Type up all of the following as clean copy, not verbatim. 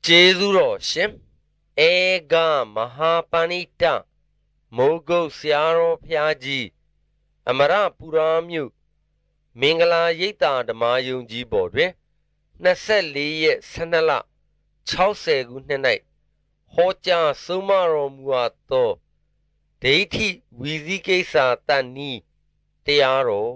ကျေးဇူးတော်ရှင်ဧကမဟာပဏိတမိုးကုတ်ဆရာတော်ဘုရားကြီးအမရပူရာမြို့မင်္ဂလာရိပ်သာဓမ္မယုံကြီးပေါ်တွင်24ရက်12လ60ခုနှစ်၌ဟောကြားဆုံးမတော်မူအပ်သောဒိဋ္ဌိဝီဇိကိစ္စတန်နီတရားတော်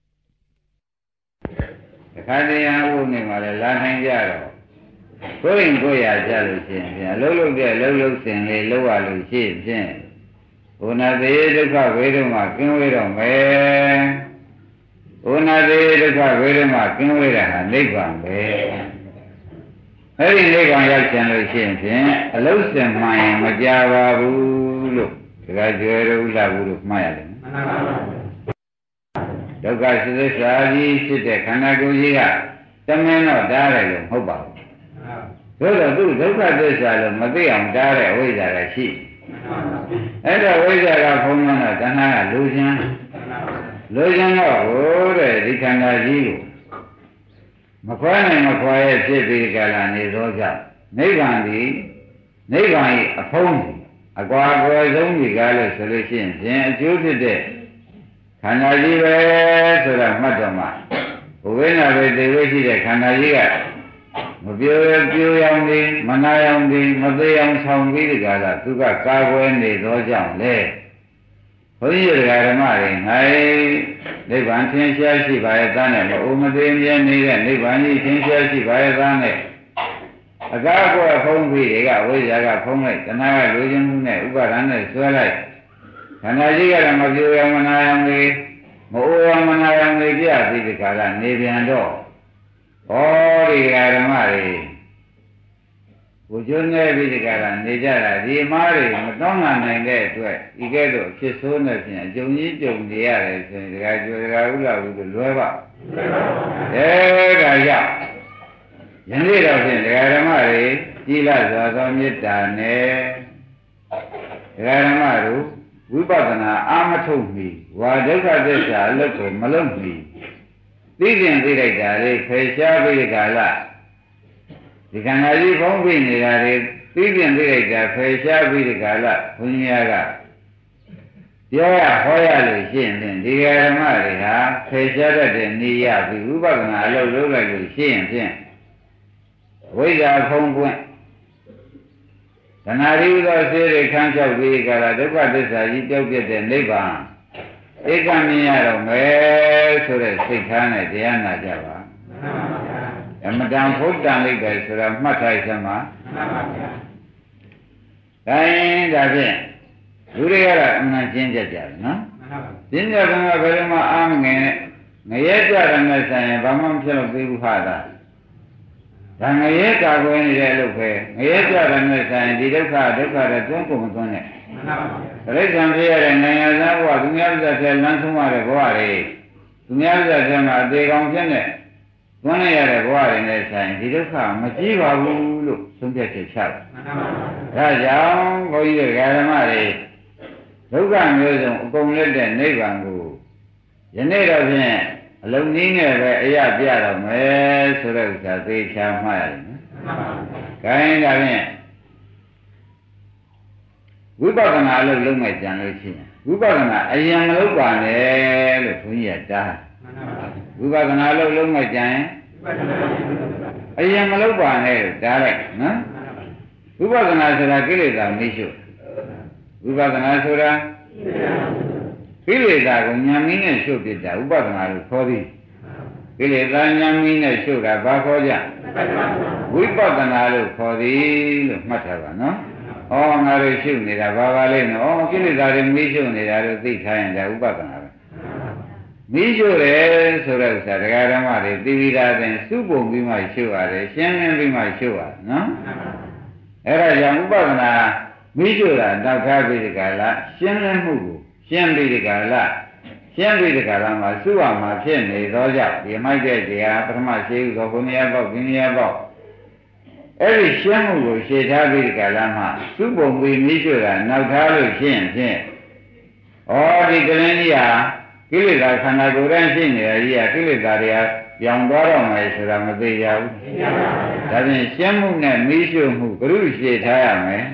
ခါတရားဥနေမှာလည်းလာနိုင်ကြတော့ကိုယ်ရင်ကိုယ်ရကြလို့ရှိရင်အလုံးလုံးတဲ့လုံးလုံးစင်လေးလုံးရလို့ရှိရင်ဘုနာသေးဒုက္ခဝေဒမကင်းဝေးတော့မယ်ဘုနာသေးဒုက္ခဝေဒမကင်းဝေးတာဟာနိဗ္ဗာန်ပဲအဲ့ဒီနိဗ္ဗာန်ရောက်ချင်လို့ရှိရင်အလုံးစင်မှန်ရင်မကြပါဘူးလို့ဒါကြွယ်လို့လာဘူးလို့မှားရတယ်မှန်ပါပါဒုက္ခသစ္စာကြီးဖြစ်တဲ့ခန္ဓာကိုယ်ကြီးကတမင်းတော့တားတယ်လို့မဟုတ်ပါဘူးသို့တော့သူဒုက္ခသစ္စာလို့မသိအောင်တားတဲ့ဝိဇ္ဇာကရှိအဲ့တော့ဝိဇ္ဇာကဘုံမတော့တဏှာကလူချင်းတော့ဟိုတဲ့ဒီခန္ဓာကြီးကိုမခွဲနိုင်မခွဲရဲ့ဖြစ်ပြီးကြလာနေသောကြောင့်နိဗ္ဗာန်ဒီနိဗ္ဗာန်၏အဖုံးအကွာအကွယ်ဆုံးဒီကားလို့ဆိုလို့ရှိရင်ဖြင့်အကျိုးဖြစ်တဲ့ခန္ဓာကြီးပဲဆိုတာမှတ်တော့မှဘုဝိနာပဲသိဝိရှိတဲ့ခန္ဓာကြီးကမပြောရောင်နေမနာရောင်နေမသေးအောင်ဆောင်ပြီးဒီကလာသူကကာကွယ်နေသောကြောင့်လေဘုန်းကြီးဓမ္မတွေငါနိဗ္ဗာန်သင်ရှားရှိပါရဲ့သားနဲ့မအိုမသေးမြဲနေတဲ့နိဗ္ဗာန်ကြီးသင်ရှားရှိပါရဲ့သားနဲ့အကားကွယ်ဖုံးပြီးတွေကဝိဇ္ဇာကဖုံးလိုက်တဏှာကလူချင်းမှုနဲ့ဥပါဒဏ်နဲ့ဆွဲလိုက်ခန္ဓာကြီးကလည်းမပြောရောင်မနာရောင်နေမအိုရောင်မနာရောင်နေပြပြီးဒီကလာနေပြန်တော့ဩဒီဓမ္မတွေကိုကျွန်းနေပြီးဒီကလာနေကြတာဒီမားတွေမတောင်းနိုင်တဲ့အတွက်ဤကဲ့သို့ဖြစ်ဆိုးနေဖြင့်အကျုံကြီးကြုံနေရတယ်ဆိုရင်ဒကာကျွဒကာဥလာဘူးလို့လွဲပါဒါကြောင့်ယနေ့တော့ဖြင့်ဒကာဓမ္မတွေကြီးလာစွာသောမေတ္တာနဲ့ဒကာဓမ္မတို့ဝိပဿနာအာမထုတ်မီဝါဒုက္ခသစ္စာအလုပ်ကိုမလုပ်မီသိခြင်းသိလိုက်တာလေဖယ်ရှားပြီးဒီကလာဒီခန္ဓာကြီးဘုံပြနေတာတွေသိခြင်းသိလိုက်တာဖယ်ရှားပြီးဒီကလာဘုန်းကြီးများကပြောရဟောရလို့ရှိရင်ဒီဓမ္မတွေဟာဖယ်ရှားတတ်တဲ့နေရပြီးဝိပဿနာအလုပ်လုပ်လိုက်လို့ရှိရင်ဖြင့်ဝိဇ္ဇာဖုံးပွင့်တဏှာရိဥသောစေတွေခန်းလျှောက်ပြီးကြတာဒုက္ခသစ္စာကြီးတောက်ပြတဲ့နိဗ္ဗာန်ဧကမြင်ရတော့မယ်ဆိုတဲ့စိတ်ထားနဲ့တရားနာကြပါအမတန်ဖုတ်တန်လိုက်ပဲဆိုတာမှတ်ထားစမ်းပါဒါရင်ဒါဖြင့်လူတွေကတော့အမှန်ကျင့်ကြကြတယ်နော်ကျင့်ကြကဘယ်လိုမှအားမငယ်နဲ့ငရဲကြရတဲ့ဆိုင်ရင်ဘာမှမဖြစ်လို့သေးဘူးဟာဒါငရဲကာကွယ်နေတဲ့အလုပ်ပဲငရဲကြရတဲ့ဆိုင်ဒီဒုက္ခတွေတွန်းကုန်သွန်းနဲ့တိရစ္ဆာန်ဖြစ်ရတဲ့နိုင်ငံသားဘဝသူများပြတ်တဲ့လမ်းဆုံးရတဲ့ဘဝတွေသူများပြတ်တဲ့မှာအသေးကောင်ဖြစ်နေသွန်းရတဲ့ဘဝတွေနဲ့ဆိုင်ဒီဒုက္ခမကြီးပါဘူးလို့ဆုံးဖြတ်ချက်ချတယ်ဒါကြောင့်ဘုန်းကြီးဓမ္မတွေဒုက္ခမျိုးစုံအကုန်လက်တဲ့နိဗ္ဗာန်ကိုယနေ့တော့ဖြင့်အလုံးနည်းနဲ့ပဲအရပြတော့မယ်ဆိုတဲ့ဥစ္စာသိချာမှတ်ရတယ်နော်။ခိုင်းဒါဖြင့်ဝိပဿနာလို့လုံးမဲ့ကြံလို့ရှိရင်ဝိပဿနာအရင်မလုပ်ပါနဲ့လို့ဘုန်းကြီးကတားဝိပဿနာလို့လုံးမဲ့ကြံရင်အရင်မလုပ်ပါနဲ့လို့တားလိုက်နော်ဝိပဿနာဆိုတာကိလေသာမရှိဝိပဿနာဆိုတာကိလေသာကိုဉာဏ်မင်းနဲ့ရှုပ်ပြတာဥပဒနာလို့ခေါ်သည်ကိလေသာဉာဏ်မင်းနဲ့ရှုပ်တာဘာခေါ်ကြဝိပဿနာလို့ခေါ်သည်လို့မှတ်ထားပါနော်ဩငါတို့ရှုပ်နေတာဘာလဲနော်ဩကိလေသာတွေမီးရှုပ်နေတာလို့သိထားရင်ဒါဥပဒနာပဲမီးရှုပ်တယ်ဆိုတဲ့ဥစ္စာတရားဓမ္မတွေသိပြီးသားတဲ့စုပုံပြီးမှရှုပ်ရတယ်ရှင်းလင်းပြီးမှရှုပ်ရတယ်နော်အဲ့ဒါကြောင့်ဥပဒနာမီးရှုပ်တာတောက်ထားပြီးဒီကလာရှင်းလင်းမှုကိုရှင်းပြီးဒီကလာမှာစုရမှာဖြစ်နေသောကြောင့်ဒီမိုက်တဲ့တရားပထမရှိဟုသောဘုနိယပေါက်ဒီနိယပေါက်အဲ့ဒီရှင်းမှုကိုရှင်းထားပြီးဒီကလာမှာစုပုံပြီးမိကျွတာနောက်ထားလို့ရှင်းဖြင့်ဩဒီကလင်းကြီးဟာကိလေသာခန္ဓာကိုယ်တည်းရှိနေတာကြီးဟာကိလေသာတွေကပြောင်းသွားတော့မယ်ဆိုတာမသိကြဘူးဒါဖြင့်ရှင်းမှုနဲ့မီးရှို့မှုဘုရုရှိထားရမယ်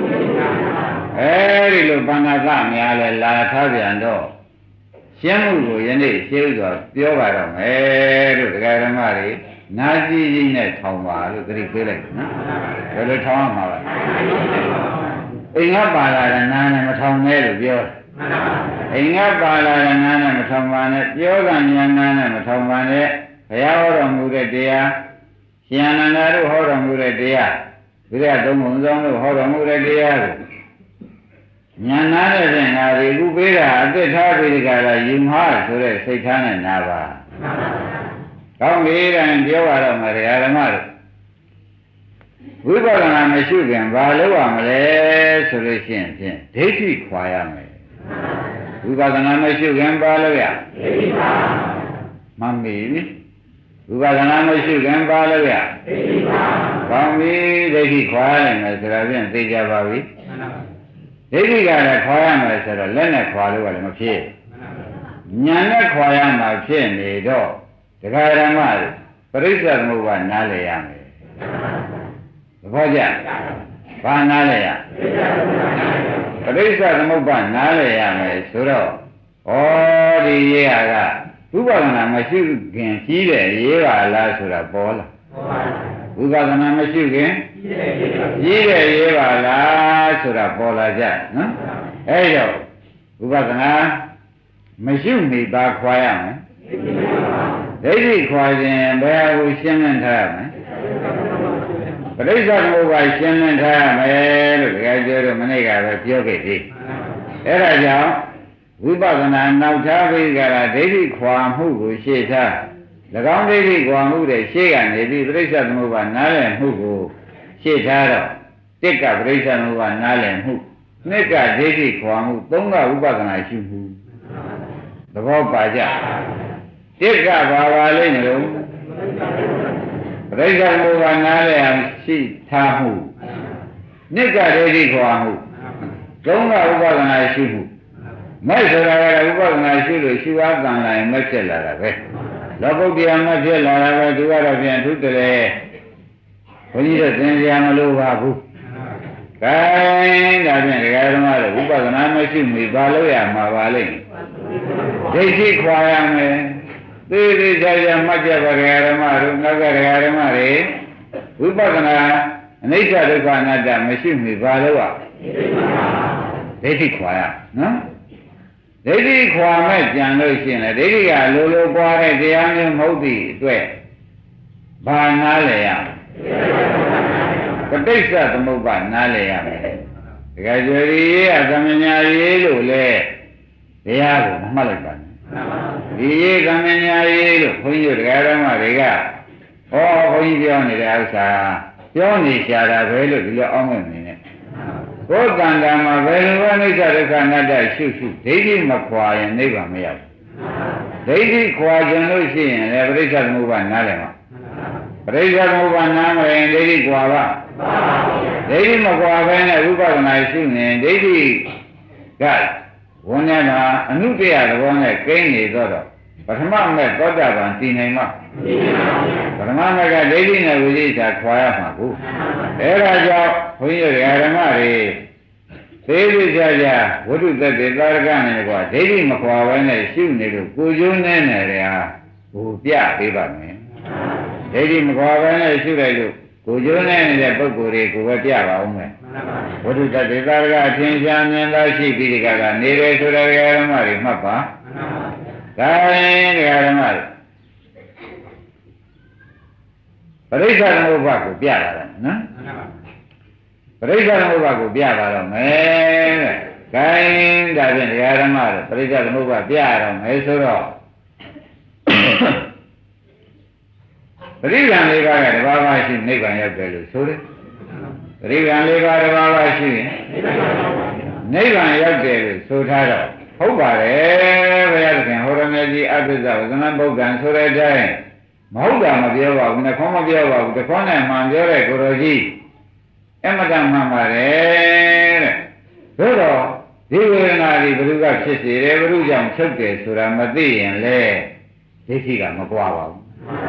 အဲဒီလိုဘာနာကများလဲလာထားပြန်တော့ရှင်းမှုကိုယနေ့ရှင်းဆိုပြောပါတော့မယ်လို့တရားဓမ္မတွေနာကြည့်ကြီးနဲ့ထောင်ပါလို့သတိပေးလိုက်နော်ဘယ်လိုထောင်ရမှာလဲအိမ်ကပါလာတဲ့နာနဲ့မထောင်နဲ့လို့ပြောအိမ်ကပါလာတဲ့နာနဲ့မထောင်ပါနဲ့ပြောကညာနာနဲ့မထောင်ပါနဲ့ဘုရားဟောတော်မူတဲ့တရားရှင်အနန္ဒာတို့ဟောတော်မူတဲ့တရားဝိရသုံးပုံဆောင်တို့ဟောတော်မူတဲ့တရားကိုညာနာတဲ့ဖြင့်ငါဒီခုပေးတာအသက်ထားပြီးဒီကရာယူမဆိုတဲ့စိတ်ထားနဲ့နာပါကောင်းပြီတိုင်းပြောရတော့မယ်ဓမ္မတို့ဝိပဿနာမရှိခင်ဘာလုပ်ရမလဲဆိုလို့ရှိရင်ဖြင့်ဒိဋ္ဌိခွာရမယ်ဝိပဿနာမရှိခင်ဘာလုပ်ရဒိဋ္ဌိခွာမှန်ပြီဝိပဿနာမရှိခင်ဘာလုပ်ရဒိဋ္ဌိခွာကောင်းပြီဒိဋ္ဌိခွာရမယ်ဆိုတာဖြင့်သိကြပါပြီဒိဋ္ဌိကလည်းခွာရမယ်ဆိုတော့လက်နဲ့ခွာလို့ကလည်းမဖြစ်ဉာဏ်နဲ့ခွာရမှာဖြစ်နေတော့တရားဓမ္မပရိစ္ဆေသမုပ္ပါနားလည်ရမယ်သဘောကျဘာနားလည်ရပရိစ္ဆေသမုပ္ပါနားလည်ရမယ်ဆိုတော့ဩဒီရေးဟာကဝိပဿနာမရှိခင်ကြီးတယ်ရေးပါလားဆိုတာပေါ်လာဝိပဿနာမရှိခင်ကြီးတယ်ရေးပါလားဆိုတာပေါ်လာကြနော်အဲ့တော့ဝိပဿနာမရှိနေပါခွာရမယ်ဒိဋ္ဌိခွာခြင်းဘယ်ကိုရှင်းလင်းထားရမလဲပရိစ္ဆေသမုပ္ပါရှင်းလင်းထားရမယ်လို့တကယ်ပြောတော့မနေ့ကပဲပြောခဲ့ပြီအဲ့ဒါကြောင့်ဝိပဿနာနောက်ထားပြီးကြတာဒိဋ္ဌိခွာမှုကိုရှေ့ထား၎င်းဒိဋ္ဌိခွာမှုတဲ့ရှေ့ကနေပြီးပရိစ္ဆေသမုပ္ပါနားလည်မှုကိုရှေ့ထားတော့တစ်ကပရိစ္ဆေသမုပ္ပါနားလည်မှုနှစ်ကဒိဋ္ဌိခွာမှုသုံးကဝိပဿနာရှုမှုသဘောပါကြတစ်ကဘာပါလိမ့်မလို့ပရိစ္ဆေသမုပ္ပါနားလည်အောင်ရှိထားမှုနှစ်ကဒိဋ္ဌိခွာမှုသုံးကဝိပဿနာရှုမှုမဲ့ဆိုတာကလည်းဥပဒနာရှိလို့ရှိအားတန်လာရင်မဖြစ်လာတာပဲလောကုတ္တရာမဖြစ်လာတာပဲသူကတော့ပြန်ထုတယ်ဘုန်းကြီးတို့သင်ကြမလို့ပါဘူးကဲဒါဖြင့်ဒကာဓမ္မတို့ဥပဒနာမရှိမီဘာလို့ရမှာပါလိမ့်ဒိဋ္ဌိခွာရမယ်သေသေးချာချာမှတ်ကြပါဒကာဓမ္မတို့နောက်ကဒကာဓမ္မတွေဝိပဿနာအနိစ္စဒုက္ခအနတ္တမရှိမီဘာလို့ရဒိဋ္ဌိခွာရနော်ဒိဋ္ဌိခွာမဲ့ကြံလို့ရှိရင်ဒိဋ္ဌိကလိုလိုပွားတဲ့တရားမျိုးမဟုတ်သည့်အတွက်ဘာနားလဲရပဋိစ္စသမုပ္ပါနားလဲရမယ်တကယ်ကြွယ်ရေးအသမညာရေးလို့လဲတရားကိုမမှတ်လိုက်ပါနဲ့ဒီရေးသမညာရေးလို့ခွန်ကြီးတို့တရားဓမ္မတွေကဟောခွန်ကြီးပြောနေတဲ့ဥစ္စာပြောနေရှာတာပဲလို့ဒီလိုအောင်းမဲ့နေနဲ့ကိုယ်တန်တာမှာဘယ်လိုအနိစ္စဒုက္ခအနတ္တရှုရှုဒိဋ္ဌိမခွာရင်နိဗ္ဗာန်မရောက်ဘူးဒိဋ္ဌိခွာခြင်းလို့ရှိရင်လည်းပရိစ္ဆေသမုပ္ပါနားလည်မှာပရိစ္ဆေသမုပ္ပါနားမရင်ဒိဋ္ဌိခွာပါဒိဋ္ဌိမခွာဘဲနဲ့ဝိပဿနာရှုနေဒိဋ္ဌိကဝန်ထဲမှာအနုတ္တရသဘောနဲ့ကိန်းနေတော့ပထမမဲ့သောတာပန်တည်နိုင်မှာပထမမဲ့ကဒိဋ္ဌိနဲ့ဝိသိကိစ္စခွာရမှာကိုအဲဒါကြောင့်ဘုန်းကြီးတို့ဓမ္မတွေသေးသေးချာချာဝိတုသက်တေသာရကနဲ့ကွာဒိဋ္ဌိမခွာဘဲနဲ့ရှုနေလို့ကိုကျိုးနဲ့နေတယ်ဟာဟိုပြပေးပါမယ်ဒိဋ္ဌိမခွာဘဲနဲ့ရှုလိုက်လို့ကိုကျိုးနဲ့နေတဲ့ပုဂ္ဂိုလ်တွေကိုပဲပြပါဦးမယ်ဝိတုသက်တေသာရကအထင်ရှားမြင်သာရှိပြီးဒီကနေတယ်ဆိုတဲ့ဓမ္မတွေမှတ်ပါဒါရင်ဓမ္မတွေပရိစ္ဆေသမုပ္ပါကိုပြလာတယ်နော်ပရိစ္ဆေသမုပ္ပါကိုပြပါတော့မယ်တဲ့။ခိုင်းဒါဖြင့်တရားဓမ္မတွေပရိစ္ဆေသမုပ္ပါပြရတော့မယ်ဆိုတော့ပရိက္ခဏ၄ပါးကတဘာဝရှိနိဗ္ဗာန်ရောက်တယ်လို့ဆိုတယ်။ပရိက္ခဏ၄ပါးတဘာဝရှိရင်နိဗ္ဗာန်ရောက်တယ်လို့ဆိုထားတော့ဟုတ်ပါတယ်ဘုရားသခင်ဟောရမေကြီးအပိစ္ဆဝဇနဗုဒ္ဓံဆိုတဲ့အတိုင်းမဟုတ်တာမပြောပါဘူးနှခေါင်းမပြောပါဘူးတခေါင်းနဲ့မှန်ပြောတဲ့ကိုရောကြီးအမတန်မှန်ပါတယ်တဲ့သို့တော့ဒီဝေဒနာတွေဘယ်သူကဖြစ်စေတယ်ဘယ်သူကြောင့်ချုပ်တယ်ဆိုတာမသိရင်လေဒိဋ္ဌိကမကွာပါဘူး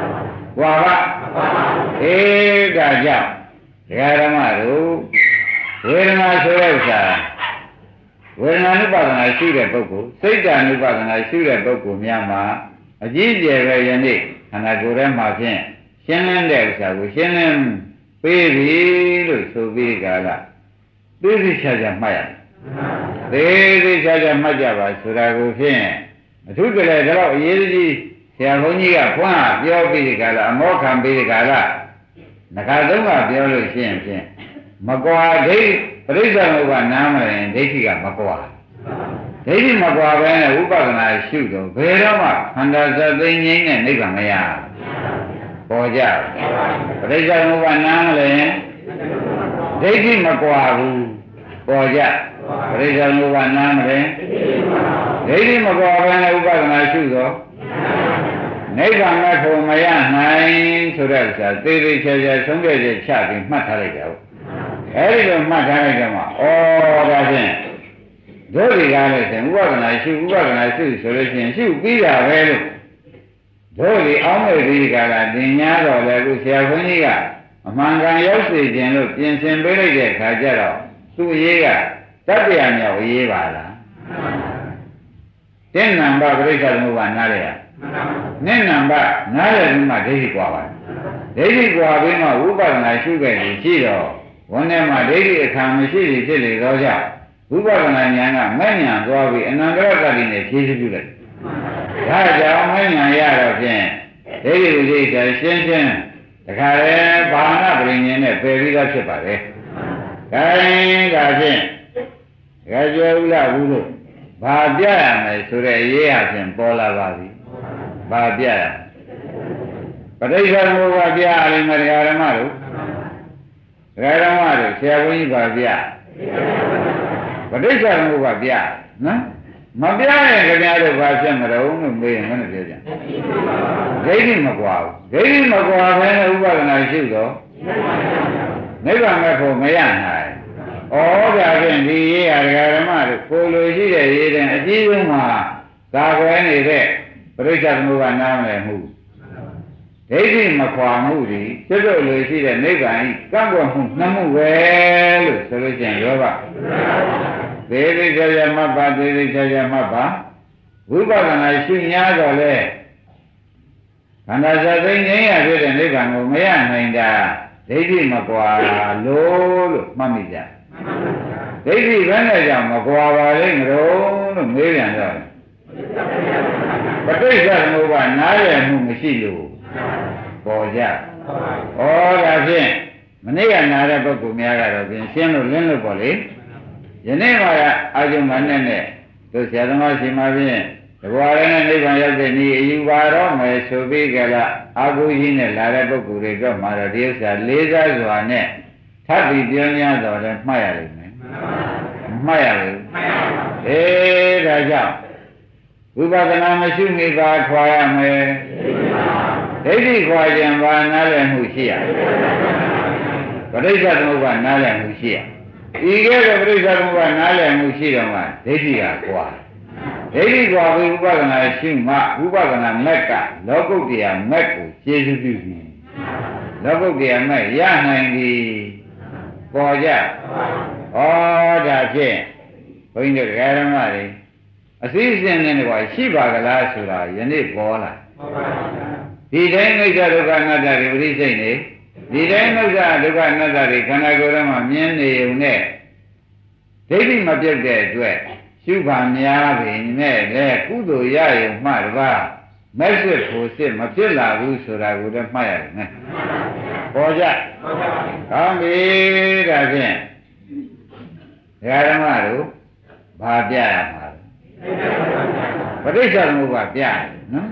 ကွာပါအေးဒါကြောင့်ဒကာဓမ္မတို့ဝေဒနာဆိုတဲ့ဥစ္စာဝေဒနာနုပါဒနာရှိတဲ့ပုဂ္ဂိုလ်စိတ်ဓာနုပါဒနာရှိတဲ့ပုဂ္ဂိုလ်များမှာအကြီးကျယ်ပဲယနေ့ခန္ဓာကိုယ်ထဲမှာဖြင့်ရှင်းလင်းတဲ့ဥစ္စာကိုရှင်းလင်းပေးပြီလို့ဆိုပြီးကြလားသိသိချာချာမှတ်ရသေးသေးချာချာမှတ်ကြပါဆိုတာကိုဖြင့်အထူးကလည်းတော့အရေးကြီးဆရာဘုန်းကြီးကဖွင့်ပြောပြီးကြလားအမောခံပြီးကြလားငါသုံးကပြောလို့ရှိရင်ဖြင့်မကွာဒိဋ္ဌိပရိစ္ဆေမုပ္ပါနားမလဲဒိဋ္ဌိကမကွာဒိဋ္ဌိမကွာပဲနဲ့ဥပဒနာရှုတော့ဘယ်တော့မှခန္ဓာစသိငြိမ်းတဲ့နိဗ္ဗာန်မရပေါ်ကြပရိစ္ဆေမုပ္ပါနားမလဲဒိဋ္ဌိမကွာဘူးပေါ်ကြပရိစ္ဆေမုပ္ပါနားမလဲဒိဋ္ဌိမကွာပဲနဲ့ဥပဒနာရှုတော့နိဗ္ဗာန်မဲ့ဖို့မရနိုင်ဆိုတဲ့ဥစ္စာသေသေးချာချာဆုံးဖြတ်ချက်ချပြီးမှတ်ထားလိုက်ကြဟုတ်အဲဒီလိုမှတ်ထားလိုက်ကြမှာဩဒါဖြင့်တို့ဒီကားလို့ဆိုဥပဒနာရှုဥပဒနာရှုဆိုလို့ရှိရင်ရှုပြီးတာပဲလို့တို့ဒီအောင်းမဲ့ဒီကားကတင်ညာတော့လေခုဆရာဘုန်းကြီးကအမှန်ကန်ရောက်စေခြင်းလို့ပြင်ဆင်ပေးလိုက်တဲ့ခါကျတော့သူ့အရေးကတတ္တရာမြောက်အရေးပါလားတင်းနံပါပရိစ္ဆေသမုပ္ပါနားလေရနဲ့နံပါတ်နားရည်မှဒိဋ္ဌိကွာပါတယ်ဒိဋ္ဌိကွာပြီးမှဝိပဿနာရှုခဲ့ရင်ရှိတော့ဝန်းထဲမှာဒိဋ္ဌိအခါမရှိဖြစ်လေတော့ကြောင့်ဝိပဿနာဉာဏ်ကမဲ့ဉာဏ်သွားပြီးအနန္တရတ္တိနဲ့ဖြည့်စုလိုက်ဒါကြောင့်မဲ့ဉာဏ်ရတော့ဖြင့်ဒိဋ္ဌိဝိသေကရှင်းရှင်းတခါလေဘာဝနာပရိဉာဏ်နဲ့ပယ်ပြီးသားဖြစ်ပါတယ်ဒါရင်ဒါဖြင့်ဒကာကျော်ဥလာဘူးလို့ဘာပြရမယ်ဆိုတဲ့အရေးအချင်းပေါ်လာပါပြီဘာပြရပဋိစ္စသမုပ္ပါပြရလိမ့်မယ်တရားဓမ္မတို့တရားဓမ္မတို့ဆရာဘုန်းကြီးဘာပြပဋိစ္စသမုပ္ပါပြနော်မပြရင်ခင်ဗျားတို့ဘာဖြစ်မလို့လို့မေးရင်မနဲ့ပြောကြဒိဋ္ဌိမကွာဘူးဒိဋ္ဌိမကွာဘဲနဲ့ဥပဒနာရှိတော့နိဗ္ဗာန်မဲ့ဖို့မရနိုင်ဩဒါဖြင့်ဒီရေးရတရားဓမ္မတို့ကိုလိုရှိတဲ့ရေးတဲ့အကြီးဆုံးမှာသာကွယ်နေတဲ့ပရိစ္ဆေသမုပ္ပါနားမလဲမှုဒိဋ္ဌိမခွာမှုဒီစွတ်လို့လို့ရှိတဲ့နိဗ္ဗာန်ကံ့ကွက်မှုနှမှုပဲလို့ဆိုလို့ချင်းရောပါသေသေးချာချာမှတ်ပါသေသေးချာချာမှတ်ပါဝိပဿနာရှုညာတော့လေခန္ဓာစသိငြိမ်းရဖြစ်တဲ့နိဗ္ဗာန်ကိုမရနိုင်တာဒိဋ္ဌိမကွာလို့မှတ်မိကြဒိဋ္ဌိဘယ်နဲ့ကြောင့်မကွာပါလိမ့်မလို့မေးပြန်တော့ပဋိစ္စသမုပ္ပါနားရမှုမရှိလို့ပေါ်ကြဩဒါဖြင့်မနေ့ကနားတဲ့ပုဂ္ဂိုလ်များကတော့ဖြင့်ရှင်းလို့လင်းလို့ပေါ့လေယနေ့မှအာယုမနဲ့တို့ဆရာသမားရှင်မဖြင့်တဘွားလည်းနိဗ္ဗာန်ရောက်တဲ့ဤအယူပါတော့မယ်ဆိုပြီးကြလားအာဟုကြီးနဲ့လာတဲ့ပုဂ္ဂိုလ်တွေတော့မှတော့ဒီဥစ္စာလေးစားစွာနဲ့ထပ်ပြီးပြောများတော့လည်းမှတ်ရလိမ့်မယ်မှတ်ရဘူးအေးဒါကြောင့်ဝိပဿနာမရှိမိပါခွာရမယ်ဒိဋ္ဌိခွာခြင်းဘာနားလည်မှုရှိရပရိစ္ဆေသမုပ္ပါနားလည်မှုရှိရဤကဲ့သို့ပရိစ္ဆေသမုပ္ပါနားလည်မှုရှိတော့မှဒိဋ္ဌိကခွာဒိဋ္ဌိခွာပြီးဝိပဿနာရှိမှဝိပဿနာမက်ကလောကုတ္တရာမက်ကိုကျေစုပြုပြီလောကုတ္တရာမက်ရနိုင်ပြီပေါ်ကြဩဒါဖြင့်ဘုန်းကြီးတို့ဓမ္မတွေအစည်းအစဉ်နဲ့ကွာရှိပါကလားဆိုတာယနေ့ပေါ်လာဒီတိုင်းမိစ္ဆာဒုက္ခအနတ္တတွေပရိစ္ဆေနေဒီတိုင်းမိစ္ဆာဒုက္ခအနတ္တတွေခန္ဓာကိုယ်ထဲမှာမြင်နေုံနဲ့ဒိဋ္ဌိမပြတ်တဲ့အတွက်ရှုပါများပြီနဲ့လေကုသိုလ်ရရုံမှတပါးမက်စစ်ဖို့စစ်မဖြစ်လာဘူးဆိုတာကိုလည်းမှတ်ရတယ်နဲ့ပေါ်ကြကောင်းပြီဒါဖြင့်ဓမ္မတို့ဘာပြရမှာပဋိစ္စသမုပ္ပါပြရနော်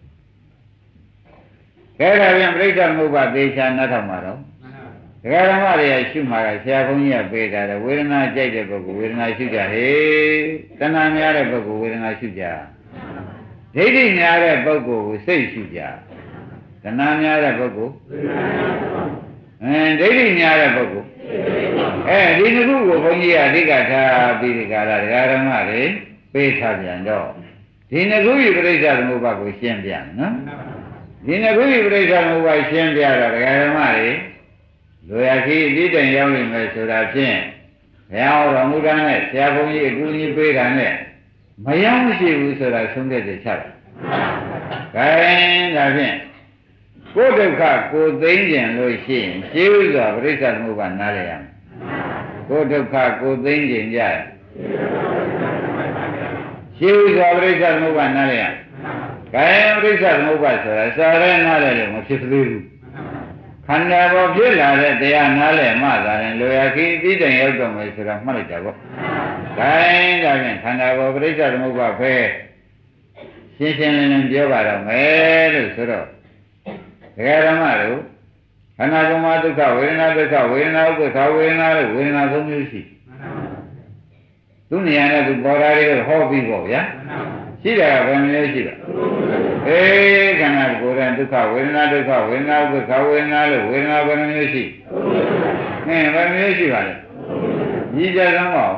ခဲဒါပြန်ပဋိစ္စသမုပ္ပါသေချာနှတ်ထောင်မှာတော့ဒကာဓမ္မတွေကရှုမှာကဆရာဘုန်းကြီးကပေးတာတယ်ဝေဒနာကြိုက်တဲ့ပုဂ္ဂိုလ်ဝေဒနာရှုကြဟေးတဏှာများတဲ့ပုဂ္ဂိုလ်ဝေဒနာရှုကြဒိဋ္ဌိများတဲ့ပုဂ္ဂိုလ်ကိုစိတ်ရှုကြတဏှာများတဲ့ပုဂ္ဂိုလ်ဒိဋ္ဌိများတဲ့ပုဂ္ဂိုလ်ဒီတစ်ခုကိုဘုန်းကြီးကအဓိကထားပြီးဒီကလာဒကာဓမ္မတွေပေးထားပြန်တော့ဒီနှစ်ခုဤပရိစ္ဆေသမုပ္ပါကိုရှင်းပြန်နော်ဒီနှစ်ခုပြိဿသမုပ္ပါရှင်းပြတော့ဒကာဓမ္မတွေလိုရခီးအပြီးတိုင်ရောက်နေမယ်ဆိုတာဖြင့်ဘုရားတော်မူတာနဲ့ဆရာဘုန်းကြီးအကူအညီပေးတာနဲ့မရောက်မရှိဘူးဆိုတာဆုံးဖြတ်ချက်ချတယ်။ဒါရင်ဒါဖြင့်ကိုယ်ဒုက္ခကိုသိမ့်ကျင်လို့ရှိရင်ရှင်းဥစွာပြိဿသမုပ္ပါနားလည်ရမယ်။ကိုယ်ဒုက္ခကိုသိမ့်ကျင်ကြတယ်ရှင်းဥစွာပြိဿသမုပ္ပါနားလည်ရမယ်။ဒါရင်ပြိဿသမုပ္ပါဆိုတာစာရဲနားလည်လို့မဖြစ်သေးဘူး။ခန္ဓာပေါ်ဖြစ်လာတဲ့တရားနားလည်မှသာရင်လိုရခီးအပြီးတိုင်ရောက်တော့မယ်ဆိုတာမှတ်လိုက်တာပေါ့။ဒါရင်ဒါဖြင့်ခန္ဓာပေါ်ပြိဿသမုပ္ပါပဲရှင်းရှင်းလင်းလင်းပြောပါတော့မယ်လို့ဆိုတော့ဒကာဓမ္မတို့ခန္ဓာကိုယ်မှာဒုက္ခဝေဒနာဒုက္ခဝေဒနာဥပ္ပခဝေဒနာလို့ဝေဒနာ၃မျိုးရှိသူနေရာနဲ့သူပေါ်တာတွေကိုဟောပြီးပေါ့ဗျာရှိတယ်ကဘယ်မျိုးရှိလဲခန္ဓာကိုယ်ရဲ့ဒုက္ခဝေဒနာဒုက္ခဝေဒနာဥပ္ပခဝေဒနာလို့ဝေဒနာဘယ်နှမျိုးရှိဘယ်မျိုးရှိပါလဲကြီးကြစမ်းပါဦး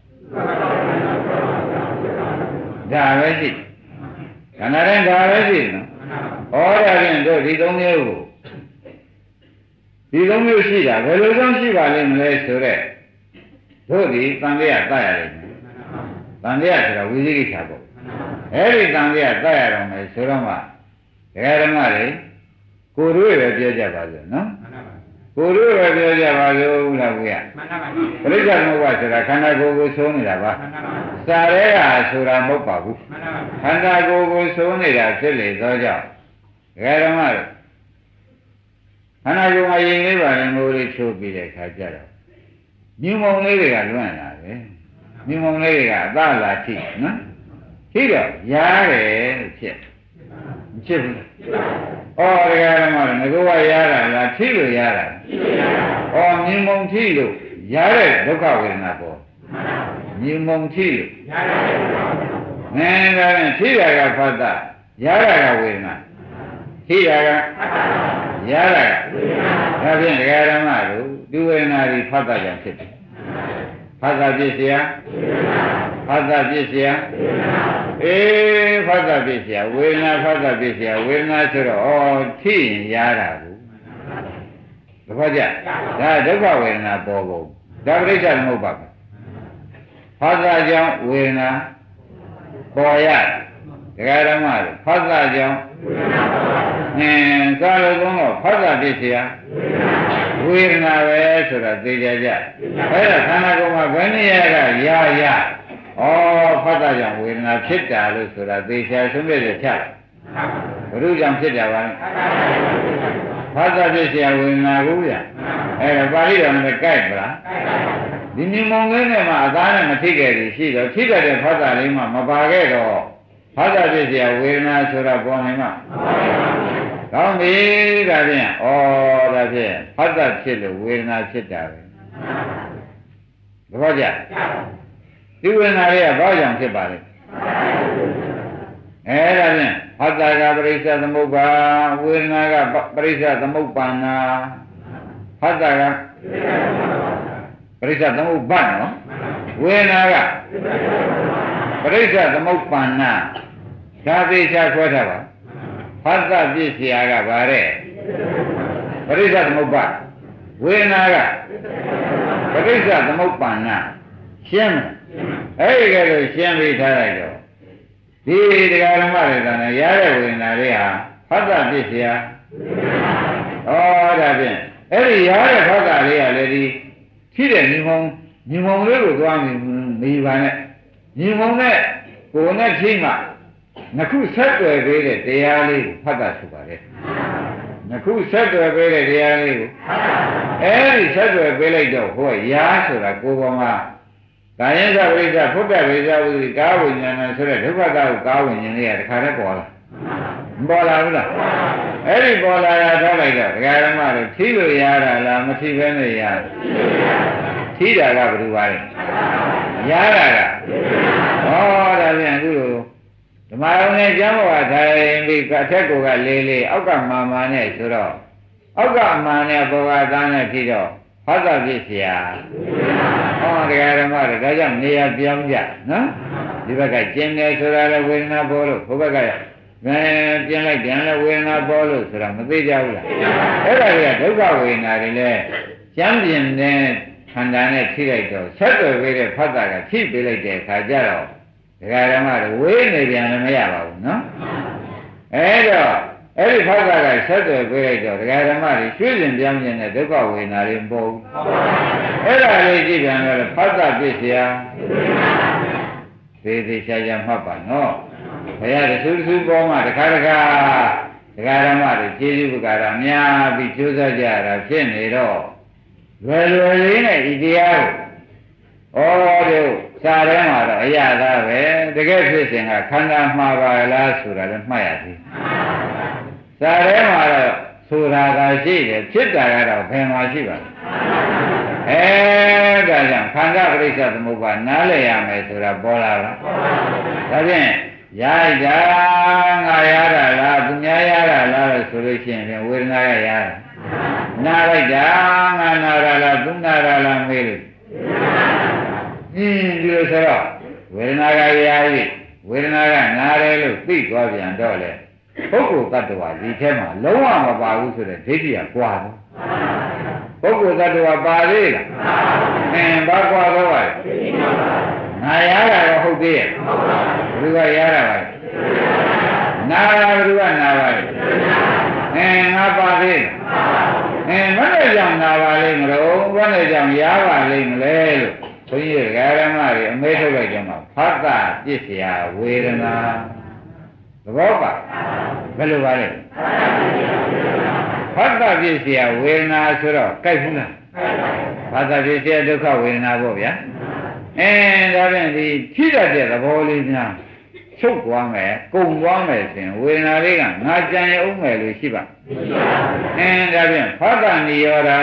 ဒါပဲရှိခန္ဓာတိုင်းဒါပဲရှိနော်ဟောတာဖြင့်တို့ဒီ၃မျိုးကိုဒီ၃မျိုးရှိတာဘယ်လိုကြောင့်ရှိပါလိမ့်မလဲဆိုတော့တို့ဒီတန်တရားတတ်ရတယ်တန်တရားဆိုတာဝိသိကိစ္စပေါ့အဲ့ဒီတန်တရားတတ်ရတော့မယ်ဆိုတော့မှဒကာဓမ္မတွေကိုတို့ပဲပြောကြပါစို့နော်ကိုတို့ပဲပြောကြပါစို့ဟုတ်လားကိုရပြိဿသမုပ္ပါဆိုတာခန္ဓာကိုယ်ကိုသုံးနေတာပါစာရဲကဆိုတာမဟုတ်ပါဘူးခန္ဓာကိုယ်ကိုသုံးနေတာဖြစ်လေသောကြောင့်ဒကာဓမ္မတို့ခန္ဓာကိုယ်မှာရင်လေးပါရင်မိုးလေးချိုးပြီးတဲ့ခါကျတော့မြုံမုံလေးတွေကလွန့်လာတယ်မြုံမုံလေးတွေကအသလာထိနော်ထိတော့ရားတယ်လို့ဖြစ်မဖြစ်ဘူးဩဒကာဓမ္မတို့ငကောကရားတာလားထိလို့ရားတာဩမြုံမုံထိလို့ရားတဲ့ဒုက္ခဝေဒနာပေါ်မြုံမုံထိလို့နည်းဒါနဲ့ထိတာကဖတ်တာရားတာကဝေဒနာထိတာကရားတာကဒါဖြင့်ဒကာဓမ္မတို့ဒုဝေဒနာတွေဖတ်တာကြောင့်ဖြစ်တယ်ဖတ်တာဖြစ်เสียဖတ်တာဖြစ်เสียဖတ်တာဖြစ်เสียဝေဒနာဖတ်တာဖြစ်เสียဝေဒနာဆိုတော့ထိရင်ရားတာကိုတခါကြဒါဒုက္ခဝေဒနာပေါ်ပုံဒါပြိဿသမုပ္ပါဖတ်တာကြောင့်ဝေဒနာပေါ်ရဒကာဓမ္မတို့ဖတ်တာကြောင့်ကာလကုန်းတော့ဖတ်တာဖြစ်เสียဝေဒနာပဲဆိုတာသိကြကြအဲ့ဒါခန္ဓာကိုယ်မှာဘယ်နည်းရကရဖတ်တာကြောင့်ဝေဒနာဖြစ်တာလို့ဆိုတာသိချာဆုံးဖြတ်ချက်ချဘုရုကြောင့်ဖြစ်တာပါလေဖတ်တာဖြစ်เสียဝေဒနာကိုရအဲ့ဒါပါဠိတော်နဲ့ကြိုက်ပလားဒီမြင်မုံလေးနဲ့မှအသားနဲ့မထိခဲ့ဘူးရှိတော့ထိခဲ့တဲ့ဖတ်တာလေးမှမပါခဲ့တော့ဖတ်တာဖြစ်เสียဝေဒနာဆိုတာပေါ်နေမှာကောင်းပြီဒါဖြင့်ဒါဖြင့်ဖတ်တာဖြစ်လို့ဝေဒနာဖြစ်တာပဲသဘောကျဒီဝေဒနာလေးကဘာကြောင့်ဖြစ်ပါလဲဒါဖြင့်ဖတ်တာကပရိစ္ဆသမုပ္ပါဝေဒနာကပရိစ္ဆသမုပ္ပန္နာဖတ်တာကပရိစ္ဆသမုပ္ပါနော်ဝေဒနာကပရိစ္ဆသမုပ္ပန္နာဒါသိချခွဲထားပါဖတ်တာပြည့်စရာကဗါတဲ့ပရိစ္ဆသမုပ္ပါဝေဒနာကပရိစ္ဆသမုပ္ပန္နာရှင်းအဲ့ဒီကဲလို့ရှင်းပြီးထားလိုက်တော့ဒီတရားဓမ္မတွေတန်ရရတဲ့ဝေဒနာတွေဟာဖတ်တာပြည့်စရာဒါဖြင့်အဲ့ဒီရတဲ့ဖတ်တာလေးကလည်းဒီထိတဲ့ညီမုံလေးကိုသွားမိပါနဲ့ညီမုံနဲ့ကိုယ်နဲ့ထိမှနှစ်ခုဆက်တွယ်ပေးတဲ့တရားလေးကိုဖတ်တာဆိုပါလေနှစ်ခုဆက်တွယ်ပေးတဲ့တရားလေးကိုအဲဒီဆက်တွယ်ပေးလိုက်တော့ဟောရာဆိုတာကိုယ်ပေါ်မှာကာယသဝိဇ္ဇဖုဒ္ဓဝိဇ္ဇဝိဇ္ဇကာဝိညာဏဆိုတဲ့ဒုက္ခတာကိုကာဝိညာဉ်လေးကတခါတည်းပေါ်လာမပေါ်လာဘူးလားအဲ့ဒီပေါ်လာတာထားလိုက်တော့ဒကာဓမ္မတို့ထိလို့ရတာလားမထိဘဲနဲ့ရထိတာကဘယ်လိုပါလဲရတာကဒါပြန်အခုလိုဓမ္မရုံနဲ့ကျမ်းပေါ်ကထိုင်ပြီးအထက်ကိုကလေးလေးအောက်ကမာနဲ့ဆိုတော့အောက်ကမာနဲ့ပေါ်ကသားနဲ့ဖြစ်တော့ဖတ်တာဖြစ်เสียတရားဓမ္မတွေဒါကြောင့်နေရာပြောင်းကြနော်ဒီဘက်ကကျင်တယ်ဆိုတာလည်းဝေဒနာပေါ်လို့ဘုဘက်ကပြန်လိုက်ဝေဒနာပေါ်လို့ဆိုတာမသိကြဘူးလားအဲ့ဒါတွေကဒုက္ခဝေဒနာတွေလဲကျမ်းပြင်တဲ့ခန္ဓာနဲ့ထိလိုက်တော့ဆက်သွယ်ပေးတဲ့ဖတ်တာကထိပေးလိုက်တဲ့အခါကျတော့ဒကာဓမ္မတွေဝေးနေပြန်လည်းမရပါဘူးနော်အဲ့တော့အဲ့ဒီဖတ်တာကဆက်သွယ်ပေးလိုက်တော့ဒကာဓမ္မတွေရွှေ့စဉ်ပြောင်းပြန်တဲ့ဒုက္ခဝေဒနာတွေမပေါ်ဘူးအဲ့ဒါလေးကြည့်ပြန်တော့ဖတ်တာပြစ်เสียသေးချာမှတ်ပါနော်ဘုရားတဆူပေါ်မှာတခါဒကာဓမ္မတွေကျေးဇူးပကာရများပြီးကျိုးစားကြတာဖြစ်နေတော့လွယ်လေးနဲ့ဤတရားကိုတို့စာထဲမှာတော့အရသာပဲတကယ်ဖြစ်စဉ်ကခန္ဓာမှားပါလားဆိုတာလည်းမှတ်ရသည်စာထဲမှာတော့ဆိုတာသာရှိတယ်ဖြစ်တာကတော့ဘယ်မှာရှိပါလဲဒါကြောင့်ခန္ဓာပရိစ္ဆေသမုပ္ပါနားလည်ရမယ်ဆိုတာပေါ်လာလားဒါဖြင့်ရကြငါရတာလားသူများရတာလားလို့ဆိုလို့ရှိရင်ဝေဒနာကရတာနာလိုက်တာငါနာရလားသူနာရလားမေးလို့ဒီလိုဆိုတော့ဝေဒနာကရပြီဝေဒနာကနာတယ်လို့သိသွားပြန်တော့လေပုဂ္ဂိုလ်တ attva ဒီထဲမှာလုံးဝမပါဘူးဆိုတဲ့ဒိဋ္ဌိကကွာတယ်ပုဂ္ဂိုလ်တ attva ပါသေးလားဘာကွာတော့ပါလဲငါရတာတော့ဟုတ်သေးရဲ့ဘယ်သူကရတာပါလဲနာတာဘယ်သူကနာပါလဲငါပါသေးလားဘယ်နဲ့ကြောင့်နာပါလိမ့်မလို့ဘယ်နဲ့ကြောင့်ရပါလိမ့်မလဲလို့ဘုန်းကြီးဓမ္မတွေအမေးထုတ်လိုက်ကြမှာဖတ်တာပြစ်เสียဝေဒနာသဘောပါဘယ်လိုပါလဲဖတ်တာပြစ်เสียဝေဒနာဆိုတော့ကြိုက်ဘူးလားဖတ်တာပြစ်เสียဒုက္ခဝေဒနာပေါ့ဗျာဒါဖြင့်ဒီထိတတ်တဲ့သဘောလေးများချုပ်သွားမယ်ကုန်သွားမယ်ဆိုရင်ဝေဒနာလေးကငါကြံရအောင်မယ်လို့ရှိပါဒါဖြင့်ဖတ်တာနိရောဓ